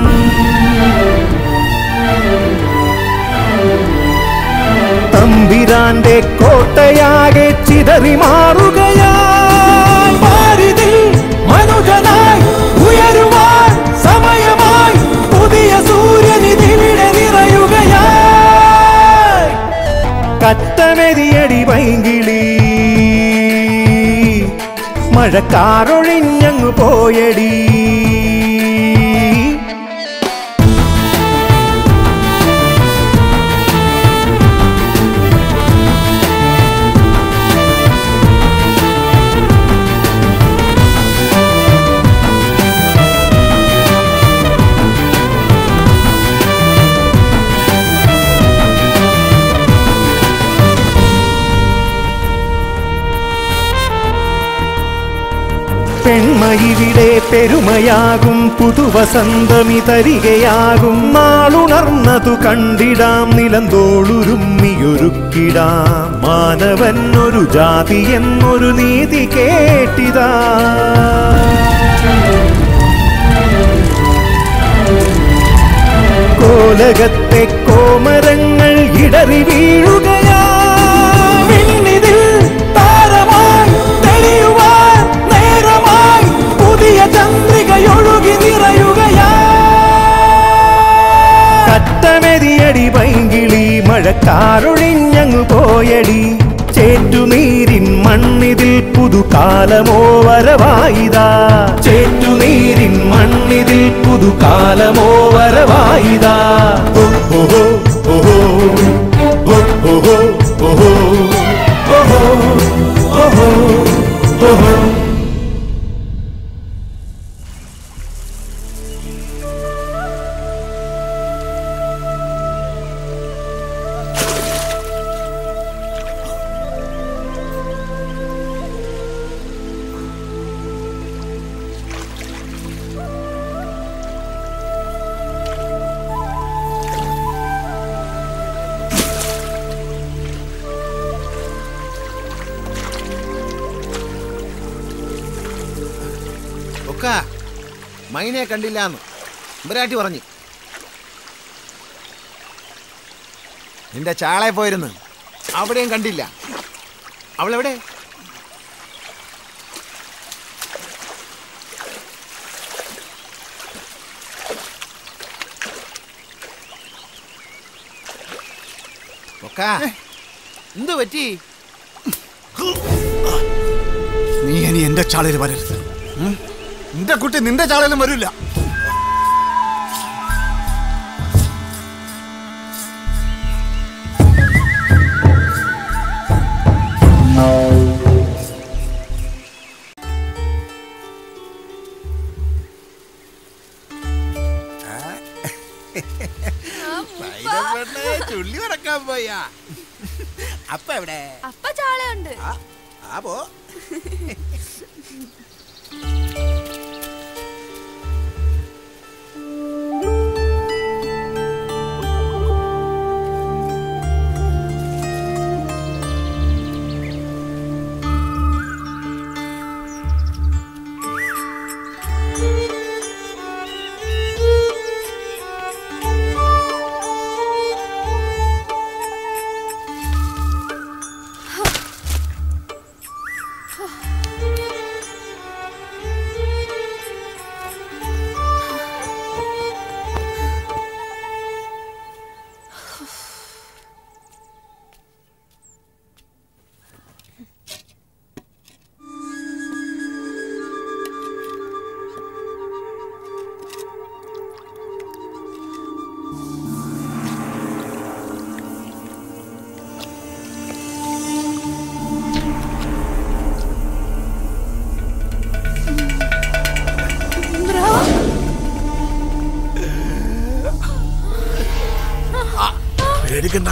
S2: തമ്പിരാന്റെ കോട്ടയാകെ ചിതറി മാറുകയായി. പാരിതിൽ മനുജനായി ഉയരുവാൻ സമയമായി. പുതിയ സൂര്യനിതിവിടെ നിറയുകയായി. കറ്റമെതിയടി പൈങ്കിളി മഴക്കാറൊഴിഞ്ഞങ്ങു പോയടി. പെൺമയിവിടെ പെരുമയാകും പുതുവസന്തമി തരികയാകും. നാളുണർന്നതു കണ്ടിടാം നിലന്തോളുരുമ്മിയൊരുക്കിടാം. മാനവൻ ഒരു ജാതി എന്നൊരു നീതി കേട്ടിതാ. കോലകത്തെ കോമരങ്ങൾ ഇടറി വീഴുകയാ. വിണ്ണിതിൽ താരമായി തെളിയുവാൻ നേരമായി. പുതിയ ചന്ദ്രികയൊഴുകി നിറയുകയാ. കറ്റമെതിയടി പൈങ്കിളി മഴക്കാറൊഴിഞ്ഞങ്ങു പോയടി. ചേറ്റുനീരിൻ മണ്ണിതിൽ പുതുകാലമോ വരവായിതാ. ചേറ്റുനീരിൻ മണ്ണിതിൽ പുതുകാലമോ വരവായിതാ. ഓഹോ ഓഹോ ഓഹോ ഓഹോ ഓഹോ ഓഹോ ഓഹോ.
S7: മൈനെ കണ്ടില്ലാന്ന് ബ്രാട്ടി പറഞ്ഞു. നിന്റെ ചാളെ പോയിരുന്നു, അവിടെയും കണ്ടില്ല. അവളെവിടെ? എന്തു പറ്റി?
S10: നീ ഇനി എന്റെ ചാളയിൽ വരരുത്. നിന്റെ കുട്ടി നിന്റെ ചാളയിലും വരില്ല.
S13: ചുള്ളി വറക്കാൻ പോയാ അപ്പ എവിടെ?
S16: അപ്പ ചാളയുണ്ട്.
S13: ആ പോ.
S6: പേടിക്കണ്ട.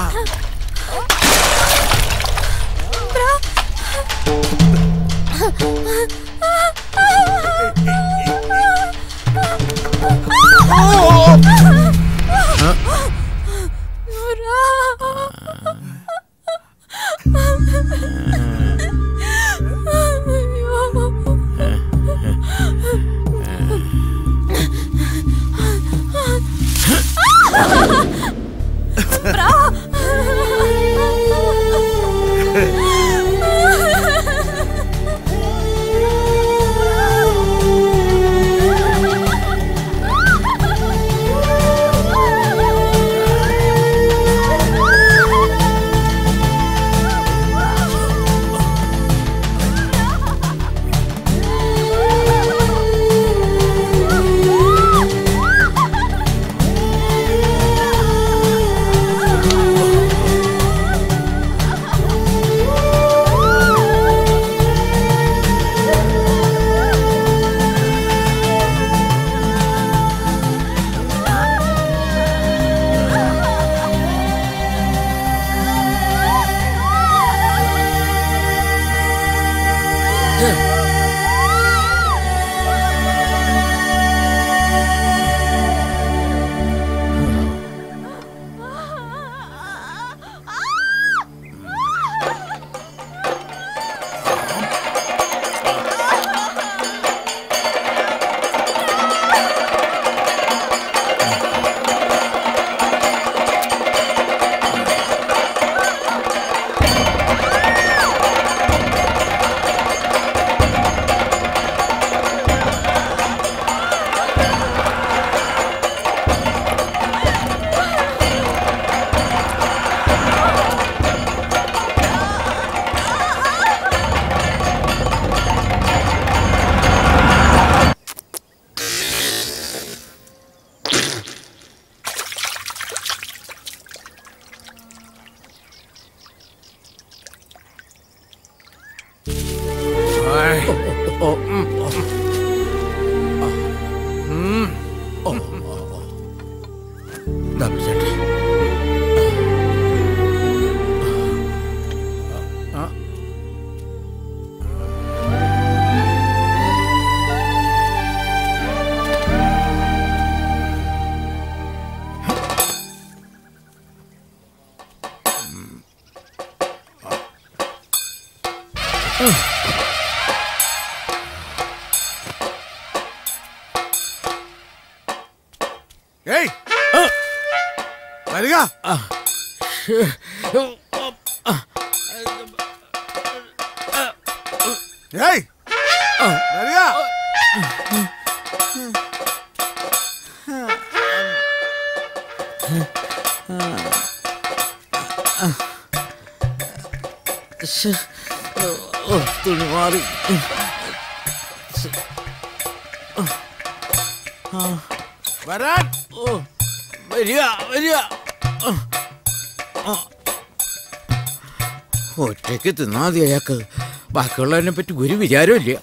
S6: ഏയ് വരിക. ഏയ് വരിക.
S13: തുണി മാറി.
S6: വരാൻ
S13: വരിക വരിക. ഒറ്റയ്ക്ക് തിന്നാ മതി അയാൾക്ക്. ബാക്കിയുള്ളതിനെ പറ്റി ഒരു വിചാരമില്ല.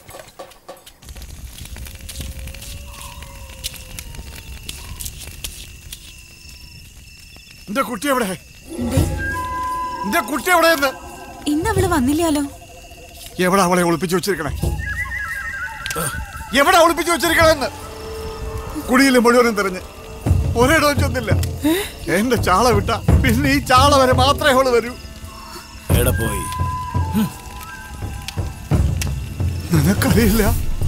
S14: എന്റെ കുട്ടി എവിടെ? എന്റെ കുട്ടി എവിടെയെന്ന്?
S5: ഇന്ന് അവള് വന്നില്ലാലോ.
S14: എവിടെ അവളെ ഒളിപ്പിച്ചു വെച്ചിരിക്കണേ? എവിടെ ഒളിപ്പിച്ചു വെച്ചിരിക്കണെന്ന് കുടിയിൽ മുഴുവനും തെരഞ്ഞ് ഒരിടവും ചെന്നില്ല. എന്റെ ചാള വിട്ട പിന്നെ ഈ ചാള വരെ മാത്രമേ അവള് വരൂ.
S10: എവിടെ പോയി?
S14: നിനക്കറിയില്ല?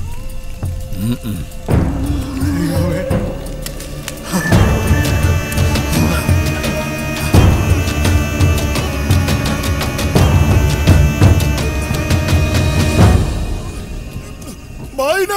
S14: മൈന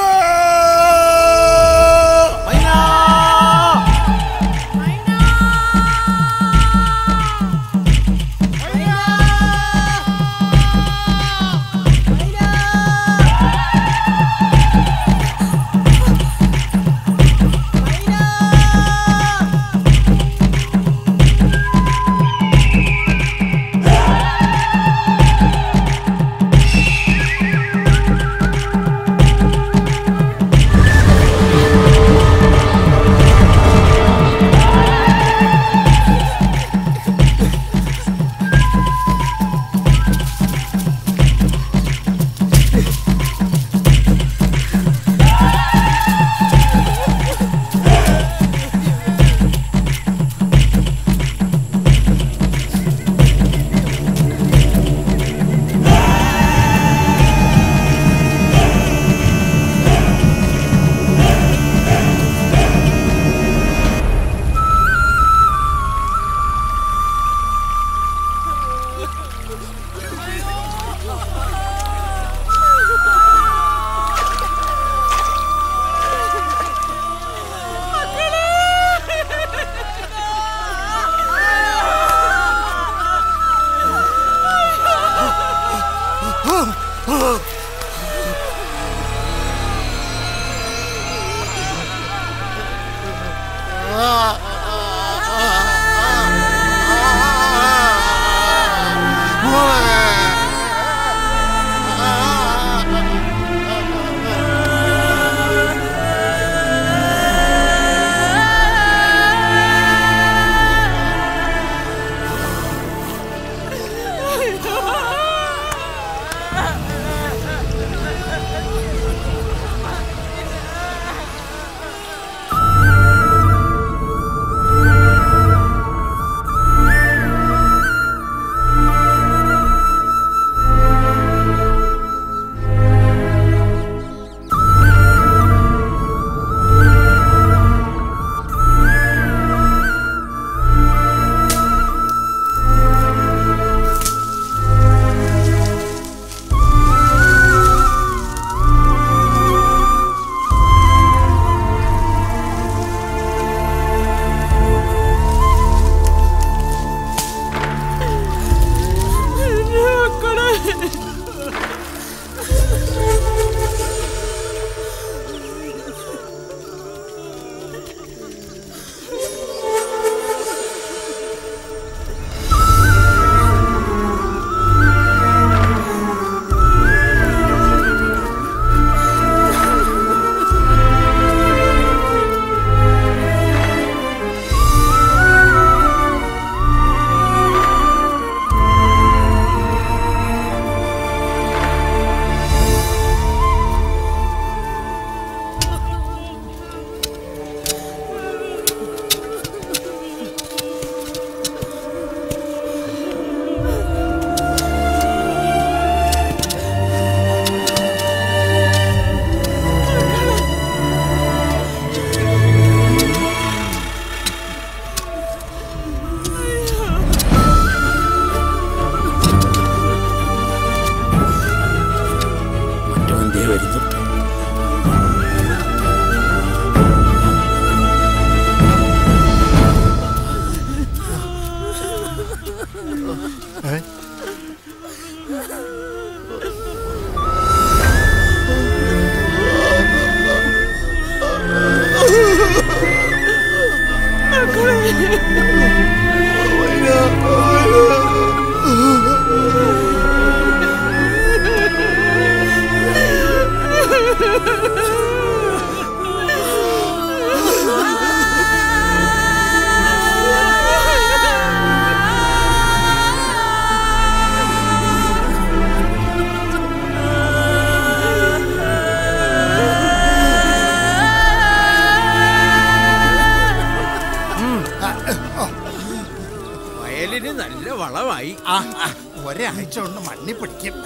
S13: മേലിന് നല്ല വളമായി.
S10: ആ ഒരാഴ്ച കൊണ്ട് മണ്ണി പിടിക്കും.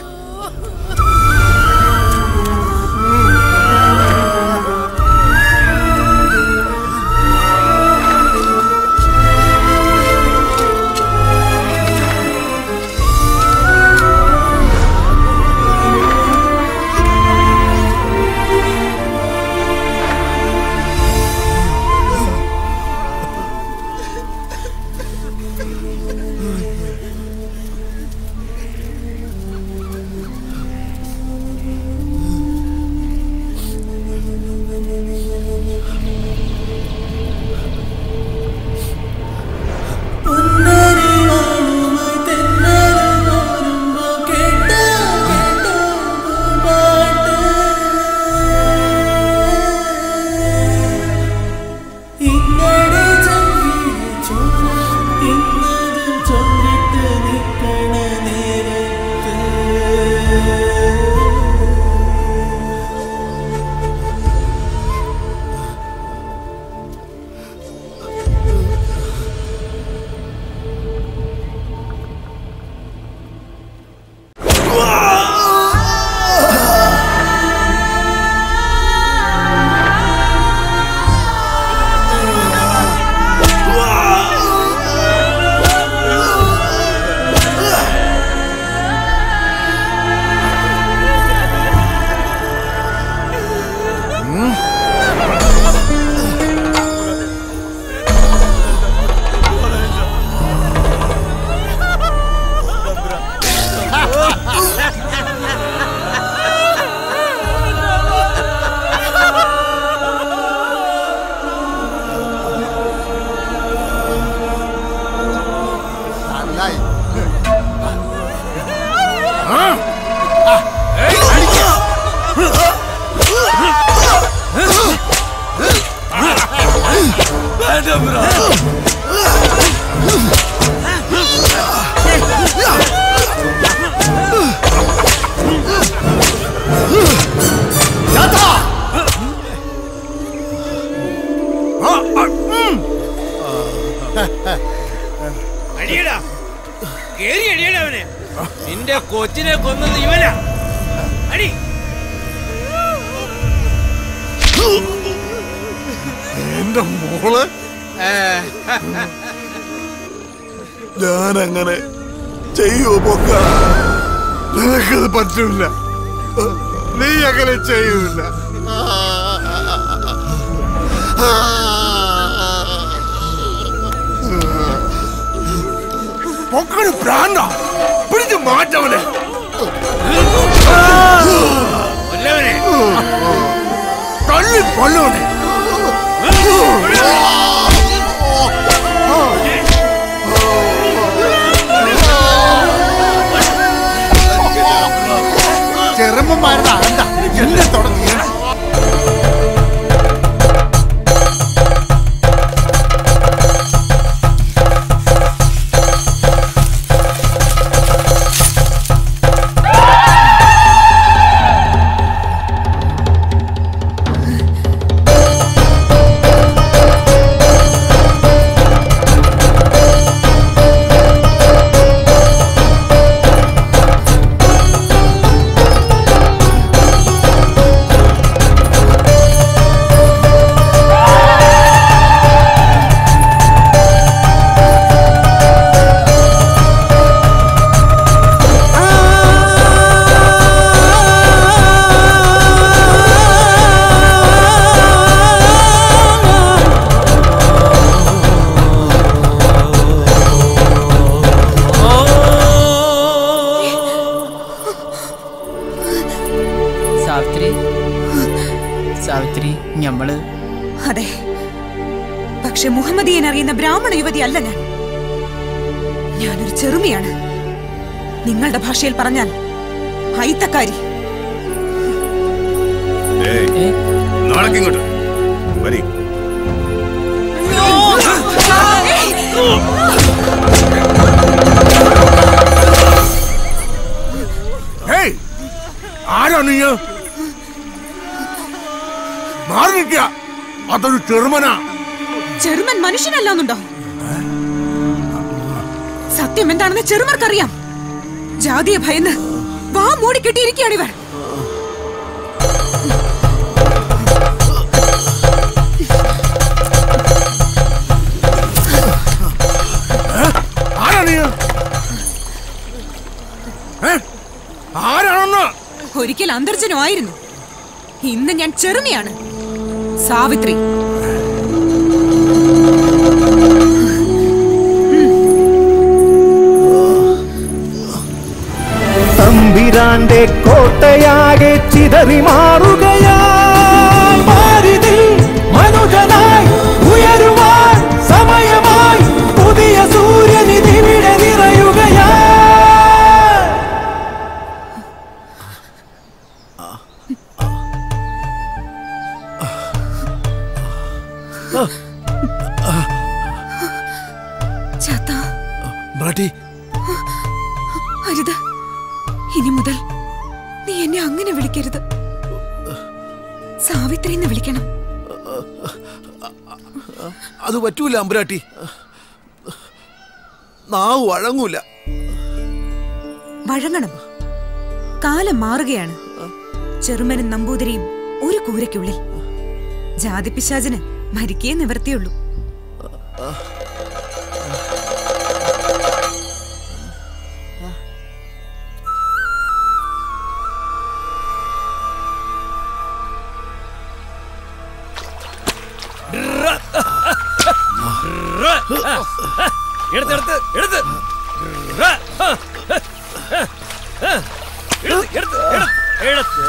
S13: നിന്റെ കൊച്ചിനെ കൊന്നത് ഇവനാ. അടി.
S14: എന്റെ മോള് ഞാനങ്ങനെ ചെയ്യൂ പൊക്ക. നിനക്കത് പറ്റൂല. നീ അങ്ങനെ ചെയ്യൂല.
S6: പൊക്കന് പ്രാന്ത പിടിച്ച് മാറ്റവനെ. തള്ളി കൊല്ലവനെ.
S10: ചെറുമ്മമാരുടെ അകണ്ട എന്നെ തുടങ്ങിയാണ്.
S5: അതെ, പക്ഷെ മുഹമ്മദിയൻ അറിയുന്ന ബ്രാഹ്മണ യുവതി അല്ല ഞാൻ. ഞാനൊരു ചെറുമിയാണ്. നിങ്ങളുടെ ഭാഷയിൽ പറഞ്ഞാൽ ഹൈത്തക്കാരി.
S3: നാളേക്കിങ്ങോട്ട് വരി.
S6: ആരാ നീ? മാറി നിൽക്കുക. അതൊരു ചെറുമനാ.
S5: ചെറുമൻ മനുഷ്യനല്ലാന്നുണ്ടോ? സത്യം എന്താണെന്ന് ചെറുമർക്കറിയാം. ജാതിയെ ഭയന്ന് വാ മൂടി കെട്ടിയിരിക്കുകയാണ് ഇവർ. ഒരിക്കൽ അന്തർജനമായിരുന്നു, ഇന്ന് ഞാൻ ചെറുമിയാണ്. സാവിത്രി.
S2: തമ്പിരാന്റെ കോട്ടയാകെ ചിതറി മാറുകയായി, ഭാരതിൽ മനുജനായി ഉയരുവാൻ സമയമായി, പുതിയ സൂര്യനിധിവിടെ നിറയുകയായി.
S5: അരുത്, ഇനി മുതൽ നീ എന്നെ അങ്ങനെ വിളിക്കരുത്. സാവിത്രി എന്ന് വിളിക്കണം.
S14: അത് പറ്റൂല അമ്പുരാട്ടി, നാവ് വഴങ്ങൂല.
S5: വഴങ്ങണം. കാലം മാറുകയാണ്. ചെറുമനും നമ്പൂതിരിയും ഒരു കൂരയ്ക്കുള്ളിൽ. ജാതി പിശാചിന് മരിക്കേ നിവർത്തിയുള്ളൂ.
S11: എടുത്ത് എടുത്ത് എടുത്ത് എടുത്ത് എടുത്ത് എടുത്ത്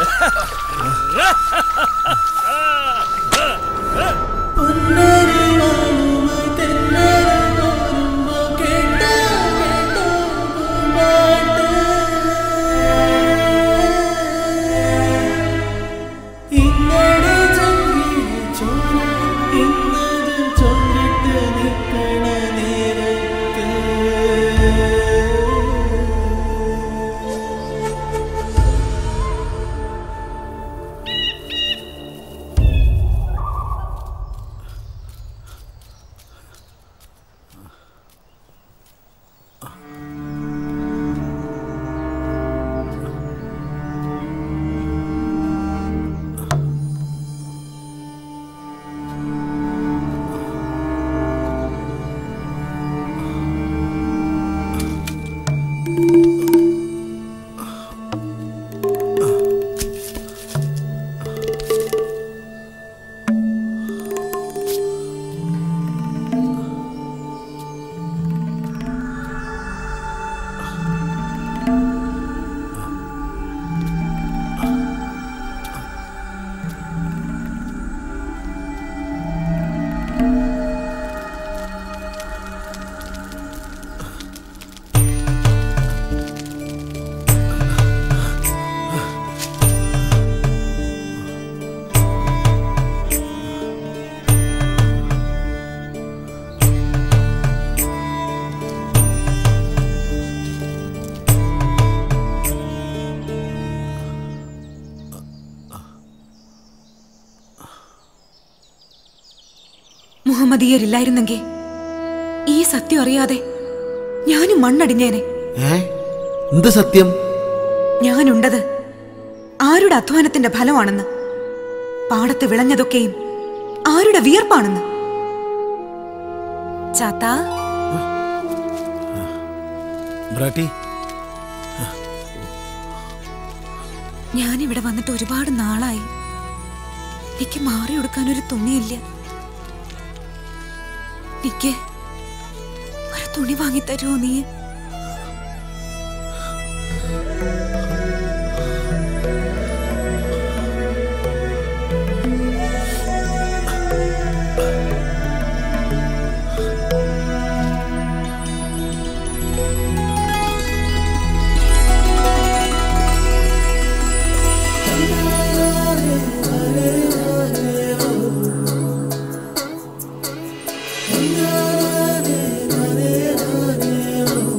S5: മുഹമ്മദീയരില്ലായിരുന്നെങ്കിൽ ഈ സത്യം അറിയാതെ ഞാനും മണ്ണടിഞ്ഞേനെ.
S7: എന്ത് സത്യം?
S5: ഞാനുണ്ടത് ആരുടെ അധ്വാനത്തിന്റെ ഫലമാണെന്ന്, പാടത്ത് വിളഞ്ഞതൊക്കെയും ആരുടെ വിയർപ്പാണെന്ന്. ചാത്താ, ഞാനിവിടെ വന്നിട്ട് ഒരുപാട് നാളായി. എനിക്ക് മാറി കൊടുക്കാനൊരു തുണിയില്ല. എനിക്ക് ഒരു തുണി വാങ്ങിത്തരുമോ നീ?
S12: Oh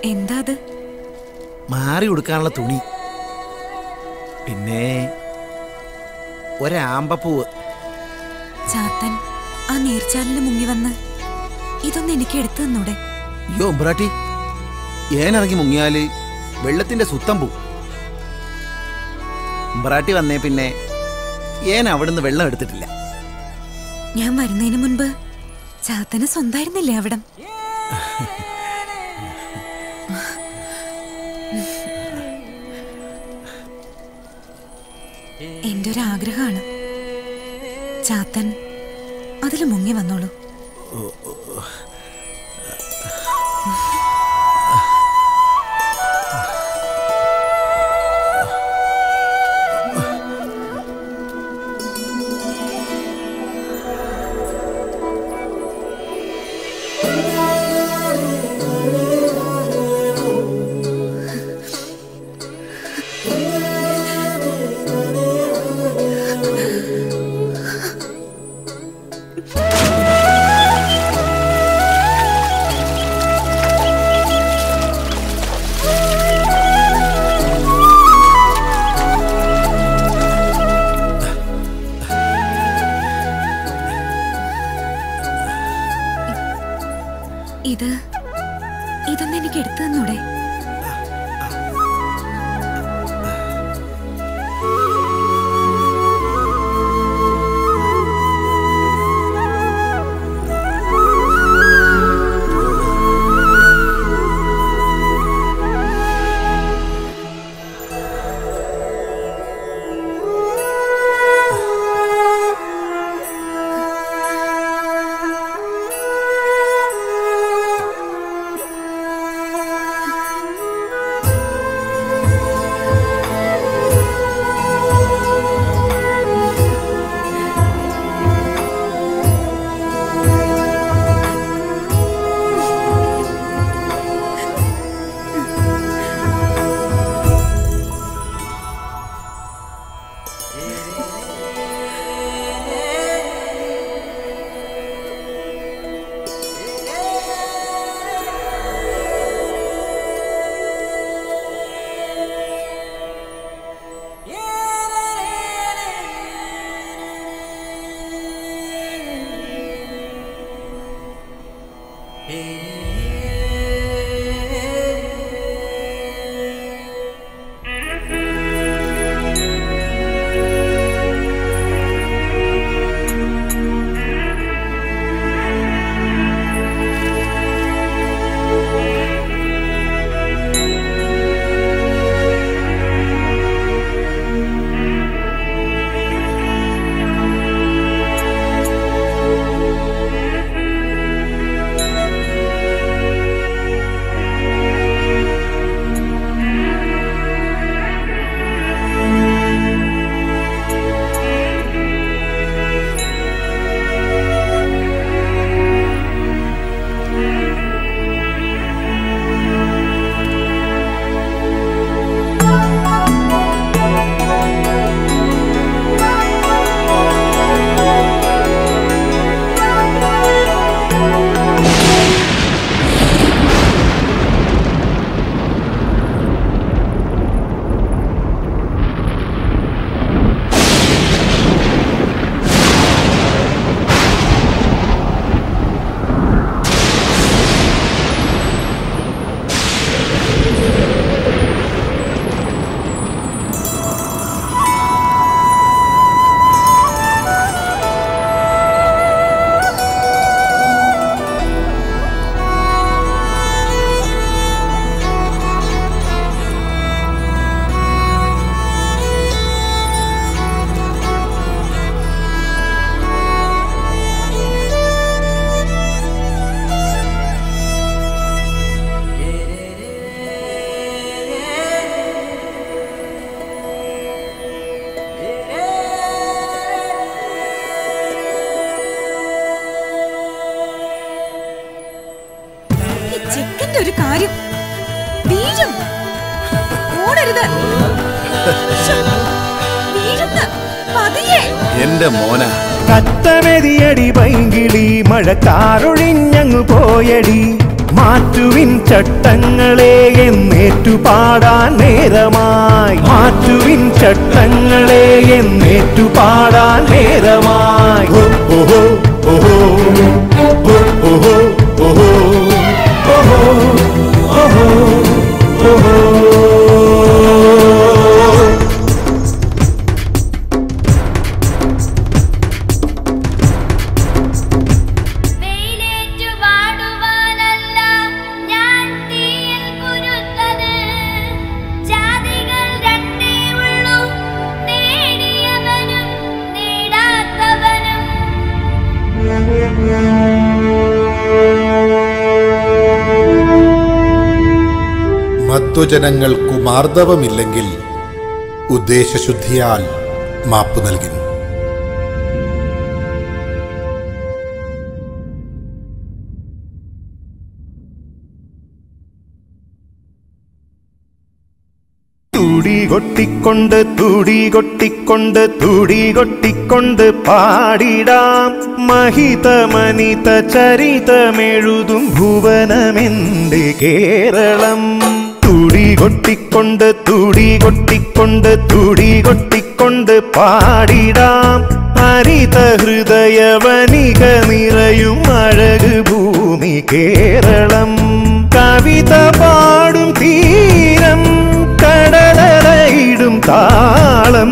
S5: എന്താ അത്?
S7: മാറി ഉടുക്കാനുള്ള തുണി, പിന്നെ ഒരാമ്പപ്പൂവ്.
S5: ചാത്തൻ ആ നീർച്ചാലിൽ മുങ്ങി വന്ന് ഇതൊന്നും എനിക്ക് എടുത്തു തന്നൂടെ?
S7: അയ്യോ ഉമ്പ്രാട്ടി, ഏനിറങ്ങി മുങ്ങിയാല് വെള്ളത്തിന്റെ സുത്തം പോവും. ഉമ്പ്രാട്ടി വന്നേ പിന്നെ ഏൻ അവിടുന്ന് വെള്ളം എടുത്തിട്ടില്ല.
S5: ഞാൻ വരുന്നതിന് മുൻപ് ചാത്തന് സ്വന്തമായിരുന്നില്ലേ അവിടം? എന്റെ ഒരു ആഗ്രഹമാണ്. ചാത്തൻ അതിൽ മുങ്ങി വന്നോളൂ. ഇത് ഇതൊന്നും എനിക്ക് എടുത്തു തന്നൂടെ? ഒരു കാര്യം വീഴും. ഓടരുത്. വീഴുന്ന പതിയെ.
S2: എന്റെ മോന കത്തമെതിയടി പൈങ്കിളി മഴക്കാറൊഴിഞ്ഞങ്ങു പോയടി മാറ്റുവിൻ ചട്ടങ്ങളെ എന്നേറ്റു പാടാൻ നേരമായി. മാറ്റുവിൻ ചട്ടങ്ങളെ എന്നേറ്റു പാടാൻ നേരമായി. ഓഹോ ഓഹോ ഓഹോ ഓഹോ ഓഹോ ഓഹോ ഓഹോ.
S1: മധ്വജനങ്ങൾക്കു മാർദ്ദവമില്ലെങ്കിൽ ഉദ്ദേശശുദ്ധിയാൽ മാപ്പു നൽകുന്നു.
S2: തുടി കൊട്ടിക്കൊണ്ട് തുടി കൊട്ടിക്കൊണ്ട് തുടി കൊട്ടിക്കൊണ്ട് പാടിടാം മഹിതമനിത ചരിതമെഴുതും ഭുവനമെന്റെ കേരളം. തുടി കൊട്ടിക്കൊണ്ട് തുടി കൊട്ടിക്കൊണ്ട് തുടി കൊട്ടിക്കൊണ്ട് പാടിടാം ഹരിത ഹൃദയ വനിക നിറയും അഴക് ഭൂമി കേരളം. കവിത പാടും തീരം കടലയിടും താളം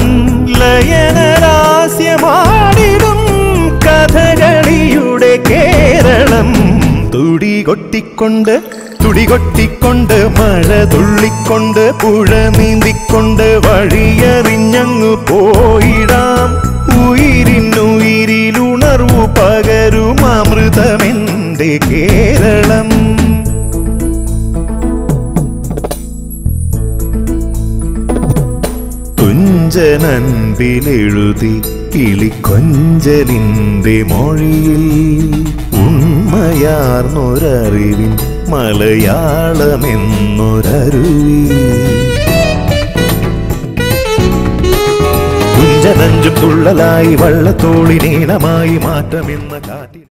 S2: ലയനരാസ്യമാടിടും കഥകളിയുടെ കേരളം. തുടി കൊട്ടിക്കൊണ്ട് തുടി കൊട്ടിക്കൊണ്ട് മഴ തുള്ളിക്കൊണ്ട് പുഴ നീന്തിക്കൊണ്ട് വഴിയറിഞ്ഞങ്ങു പോയിടാം ഉയിരിനുയിരിലുണർവു പകരും അമൃതമെന്റെ കേരളം. കുഞ്ചനൻപിലെഴുതി കിളിക്കൊഞ്ചലിന്റെ മൊഴിയിൽ ഉണ്മയാർന്നൊരറിവിൻ മലയാളമെന്നൊരരുവി. കുഞ്ചനഞ്ചും തുള്ളലായി വള്ളത്തോളിനീണമായി മാറ്റമെന്ന കാറ്റിൽ